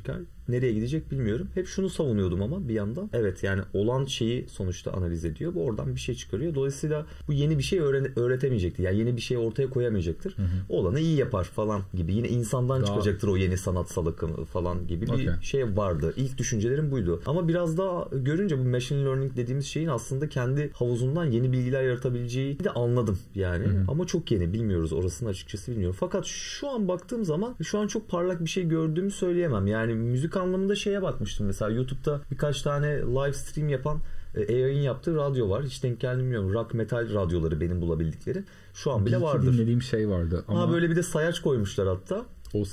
nereye gidecek bilmiyorum. Hep şunu savunuyordum ama bir yandan. Evet yani olan şeyi sonuçta analiz ediyor. Bu oradan bir şey çıkarıyor. Dolayısıyla bu yeni bir şey öğretemeyecektir. Yani yeni bir şey ortaya koyamayacaktır. Olanı iyi yapar falan gibi. Yine insandan çıkacaktır o yeni sanatsal akım falan gibi bir şey vardı. İlk düşüncelerim buydu. Ama biraz daha görünce bu machine learning dediğimiz şeyin aslında kendi havuzundan yeni bilgiler yaratabileceği de anladım yani. Ama çok yeni, bilmiyoruz orasını açıkçası bilmiyorum. Fakat şu an baktığım zaman şu an çok parlak bir şey gördüğümü söyleyemem. Yani müzik anlamında şeye bakmıştım mesela YouTube'da birkaç tane live stream yapan AI'nin yaptığı radyo var. Hiç denk geldim bilmiyorum. Rock metal radyoları benim bulabildikleri. Şu an bile vardır. Dinlediğim şey vardı. Ama böyle bir de sayaç koymuşlar hatta.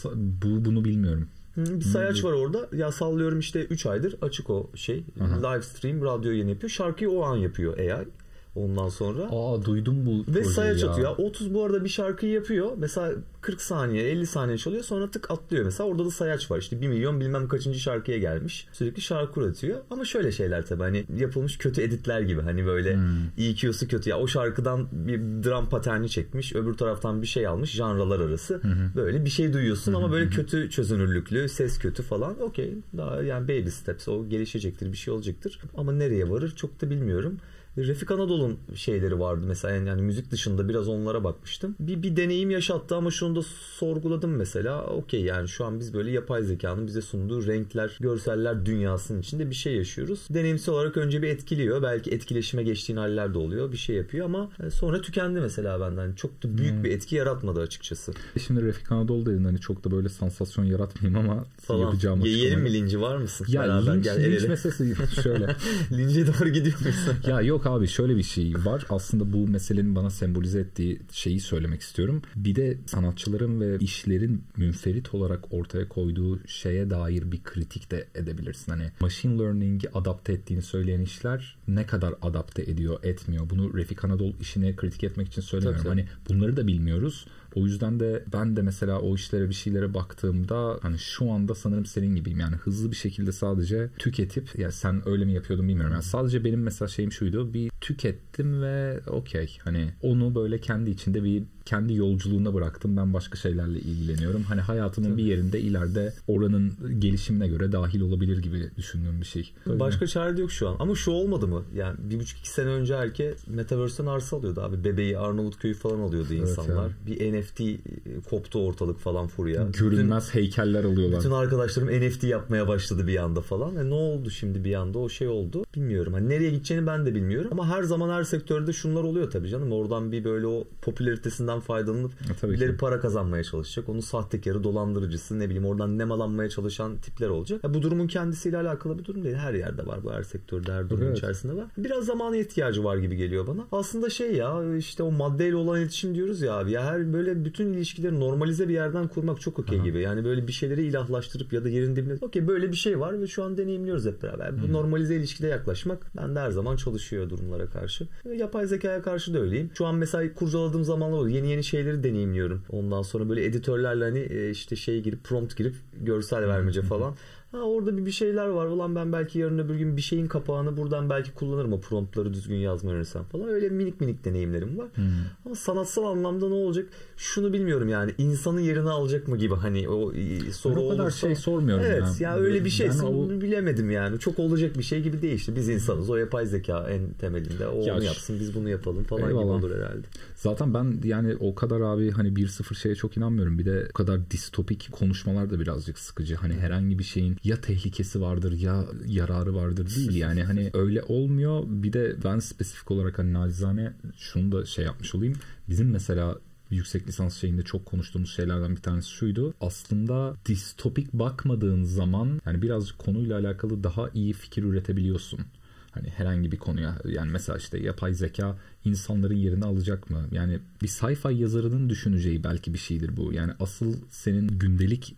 Bunu bilmiyorum. Bir sayaç var orada. Ya sallıyorum işte 3 aydır açık o şey. Live stream radyo yayın yapıyor. Şarkıyı o an yapıyor AI. Ondan sonra. Duydum bu ve sayaç atıyor. 30 bu arada bir şarkıyı yapıyor. Mesela 40 saniye 50 saniye çalıyor. Sonra tık atlıyor mesela. Orada da sayaç var. İşte 1 milyon bilmem kaçıncı şarkıya gelmiş. Sürekli şarkı üretiyor. Ama şöyle şeyler tabii. Hani yapılmış kötü editler gibi. Hani böyle EQ'su kötü. Ya o şarkıdan bir drum paterni çekmiş. Öbür taraftan bir şey almış. Janralar arası. Böyle bir şey duyuyorsun ama böyle kötü çözünürlüklü. Ses kötü falan. Okey. Daha yani baby steps. O gelişecektir. Bir şey olacaktır. Ama nereye varır çok da bilmiyorum. Refik Anadolu'nun şeyleri vardı mesela yani müzik dışında biraz onlara bakmıştım. Bir deneyim yaşattı ama şunu da sorguladım mesela. Okey yani şu an biz böyle yapay zekanın bize sunduğu renkler, görseller dünyasının içinde bir şey yaşıyoruz. Deneyimsel olarak önce bir etkiliyor. Belki etkileşime geçtiğin haller de oluyor. Bir şey yapıyor ama sonra tükendi mesela benden. Çok da büyük bir etki yaratmadı açıkçası. Şimdi Refik Anadolu dedin hani çok da böyle sansasyon yaratmayayım ama yapacağım. Yiyelim mi linci var mısın? Ya linç meselesi şöyle. Lince doğru gidiyor musun? Ya yok abi şöyle bir şey var. Aslında bu meselenin bana sembolize ettiği şeyi söylemek istiyorum. Bir de sanatçıların ve işlerin münferit olarak ortaya koyduğu şeye dair bir kritik de edebilirsin. Hani machine learning'i adapte ettiğini söyleyen işler ne kadar adapte ediyor, etmiyor. Bunu Refik Anadolu işine kritik etmek için söylemiyorum. Tabii. Hani bunları da bilmiyoruz. O yüzden de ben de mesela o işlere bir şeylere baktığımda hani şu anda sanırım senin gibiyim. Yani hızlı bir şekilde sadece tüketip ya sen öyle mi yapıyordun bilmiyorum. Yani sadece benim mesela şeyim şuydu. Bir tükettim ve okey. Hani onu böyle kendi içinde kendi yolculuğuna bıraktım. Ben başka şeylerle ilgileniyorum. Hani hayatımın bir yerinde ileride oranın gelişimine göre dahil olabilir gibi düşündüğüm bir şey. Başka çare de yok şu an. Ama şu olmadı mı? Yani 1,5-2 sene önce Metaverse'den arsa alıyordu abi. Bebeği Arnavutköy'ü falan alıyordu insanlar. Evet bir NFT koptu ortalık falan furya. Görünmez heykeller alıyorlar. Bütün arkadaşlarım NFT yapmaya başladı bir anda falan. Ne oldu şimdi bir anda o şey oldu. Bilmiyorum. Hani nereye gideceğini ben de bilmiyorum. Ama her zaman her sektörde şunlar oluyor tabii canım. Oradan bir böyle o popülaritesinden faydalanıp birileri para kazanmaya çalışacak. Onun sahtekarı, dolandırıcısı ne bileyim oradan nemalanmaya çalışan tipler olacak. Bu durumun kendisiyle alakalı bir durum değil. Her yerde var. Bu her sektörde her durumun içerisinde var. Biraz zamana ihtiyacı var gibi geliyor bana. Aslında şey ya işte o maddeyle olan iletişim diyoruz ya abi. Ya her böyle bütün ilişkileri normalize bir yerden kurmak çok okey gibi. Yani böyle bir şeyleri ilahlaştırıp ya da yerin dibine okey böyle bir şey var ve şu an deneyimliyoruz hep beraber. Bu normalize ilişkide yaklaşmak bende her zaman çalışıyor durumlara karşı. Yapay zekaya karşı da öyleyim. Şu an mesela kurcaladığım zamanlar oluyor. Yeni şeyleri deneyimliyorum. Ondan sonra böyle editörlerle hani işte girip prompt girip görsel vermece falan. Orada bir şeyler var. Ulan ben belki yarın öbür gün bir şeyin kapağını buradan belki kullanırım o promptları düzgün yazmayı öğrenirsem falan. Öyle minik deneyimlerim var. Ama sanatsal anlamda ne olacak? Şunu bilmiyorum yani. İnsanın yerini alacak mı gibi hani o soru olursa. O kadar şey sormuyorum. Evet ya öyle bir şeyse bilemedim yani. Çok olacak bir şey gibi değil işte. Biz insanız. O yapay zeka en temelinde. O onu yapsın biz bunu yapalım falan gibi olur herhalde. Zaten ben yani o kadar abi hani 1-0 şeye çok inanmıyorum. Bir de o kadar distopik konuşmalar da birazcık sıkıcı. Hani herhangi bir şeyin ya tehlikesi vardır ya yararı vardır değil yani hani öyle olmuyor. Bir de ben spesifik olarak hani nacizane şunu da yapmış olayım. Bizim mesela yüksek lisans şeyinde çok konuştuğumuz şeylerden bir tanesi şuydu. Aslında distopik bakmadığın zaman yani birazcık konuyla alakalı daha iyi fikir üretebiliyorsun. Hani herhangi bir konuya yani mesela işte yapay zeka insanların yerini alacak mı? Yani bir sci-fi yazarının düşüneceği belki bir şeydir bu. Yani asıl senin gündelik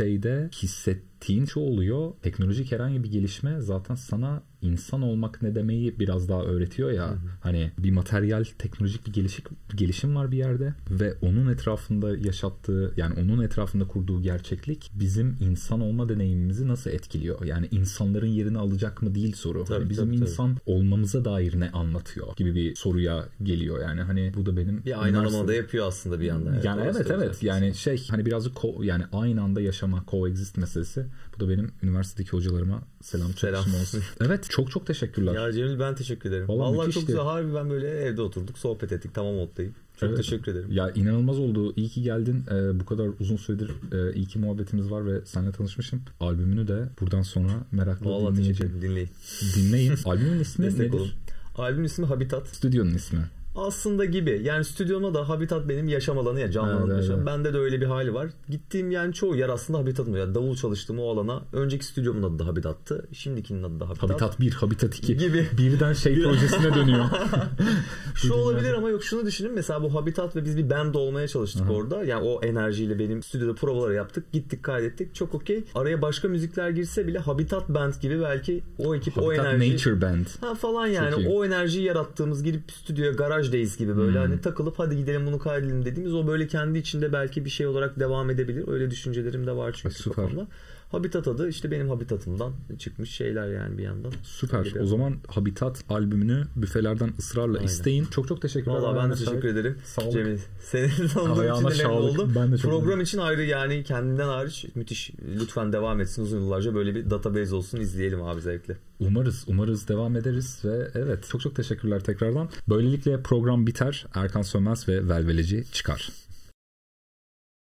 hissettiğin şu oluyor. Teknolojik herhangi bir gelişme zaten sana insan olmak ne demeyi biraz daha öğretiyor ya. Hani bir materyal teknolojik bir gelişim var bir yerde ve onun etrafında yaşattığı yani onun etrafında kurduğu gerçeklik bizim insan olma deneyimimizi nasıl etkiliyor? Yani insanların yerini alacak mı değil soru. Tabii, hani bizim insan olmamıza dair ne anlatıyor gibi bir soruya geliyor. Yani hani bu da benim bir aynı anda yapıyor aslında bir yandan. Yani evet yani hani birazcık yani aynı anda yaşama coexist meselesi Bu da benim üniversitedeki hocalarıma selam çakışım olsun. Evet, çok çok teşekkürler. Ya Cemil, ben teşekkür ederim. Vallahi çok güzel. Harbi ben böyle evde oturduk, sohbet ettik. Tamam ottayım. Çok teşekkür ederim. Ya inanılmaz oldu. İyi ki geldin. Bu kadar uzun süredir iyi ki muhabbetimiz var ve seninle tanışmışım. Albümünü de buradan sonra merakla dinleyeceğim. Dinleyin. Albümün ismi nedir? Albümün ismi Habitat. Stüdyonun ismi. Aslında gibi. Yani stüdyoma da Habitat benim yaşam alanı ya, canlı alanı yaşam. Evet. Bende de öyle bir hali var. Gittiğim yani çoğu yer aslında Habitat'ım. Yani davul çalıştığım o alana. Önceki stüdyomun adı da Habitat'tı. Şimdikinin adı da Habitat. Habitat 1, Habitat 2 gibi. Birden projesine dönüyor. Şu olabilir ama yok, şunu düşünün. Mesela bu Habitat ve biz bir band olmaya çalıştık orada. Yani o enerjiyle benim stüdyoda provaları yaptık. Gittik, kaydettik. Çok okey. Araya başka müzikler girse bile Habitat Band gibi belki o ekip Habitat, o enerji. Nature Band. Falan yani. O enerjiyi yarattığımız, girip stüdyoya Garage Days gibi böyle hani takılıp hadi gidelim bunu kaydedelim dediğimiz o böyle kendi içinde belki bir şey olarak devam edebilir. Öyle düşüncelerim de var çünkü kafamda. Habitat adı işte benim habitatımdan çıkmış şeyler yani bir yandan. Süper. O zaman Habitat albümünü büfelerden ısrarla isteyin. Çok çok teşekkürler. Vallahi ben de teşekkür ederim. Sağ ol. Cemil. Senin tanıdığım için de memnun oldum. Ben de çok Program için ayrı yani kendinden hariç müthiş. Lütfen devam etsin uzun yıllarca, böyle bir database olsun, izleyelim abi zevkle. Umarız devam ederiz ve evet, çok çok teşekkürler tekrardan. Böylelikle program biter. Erkan Sönmez ve Velveleci çıkar.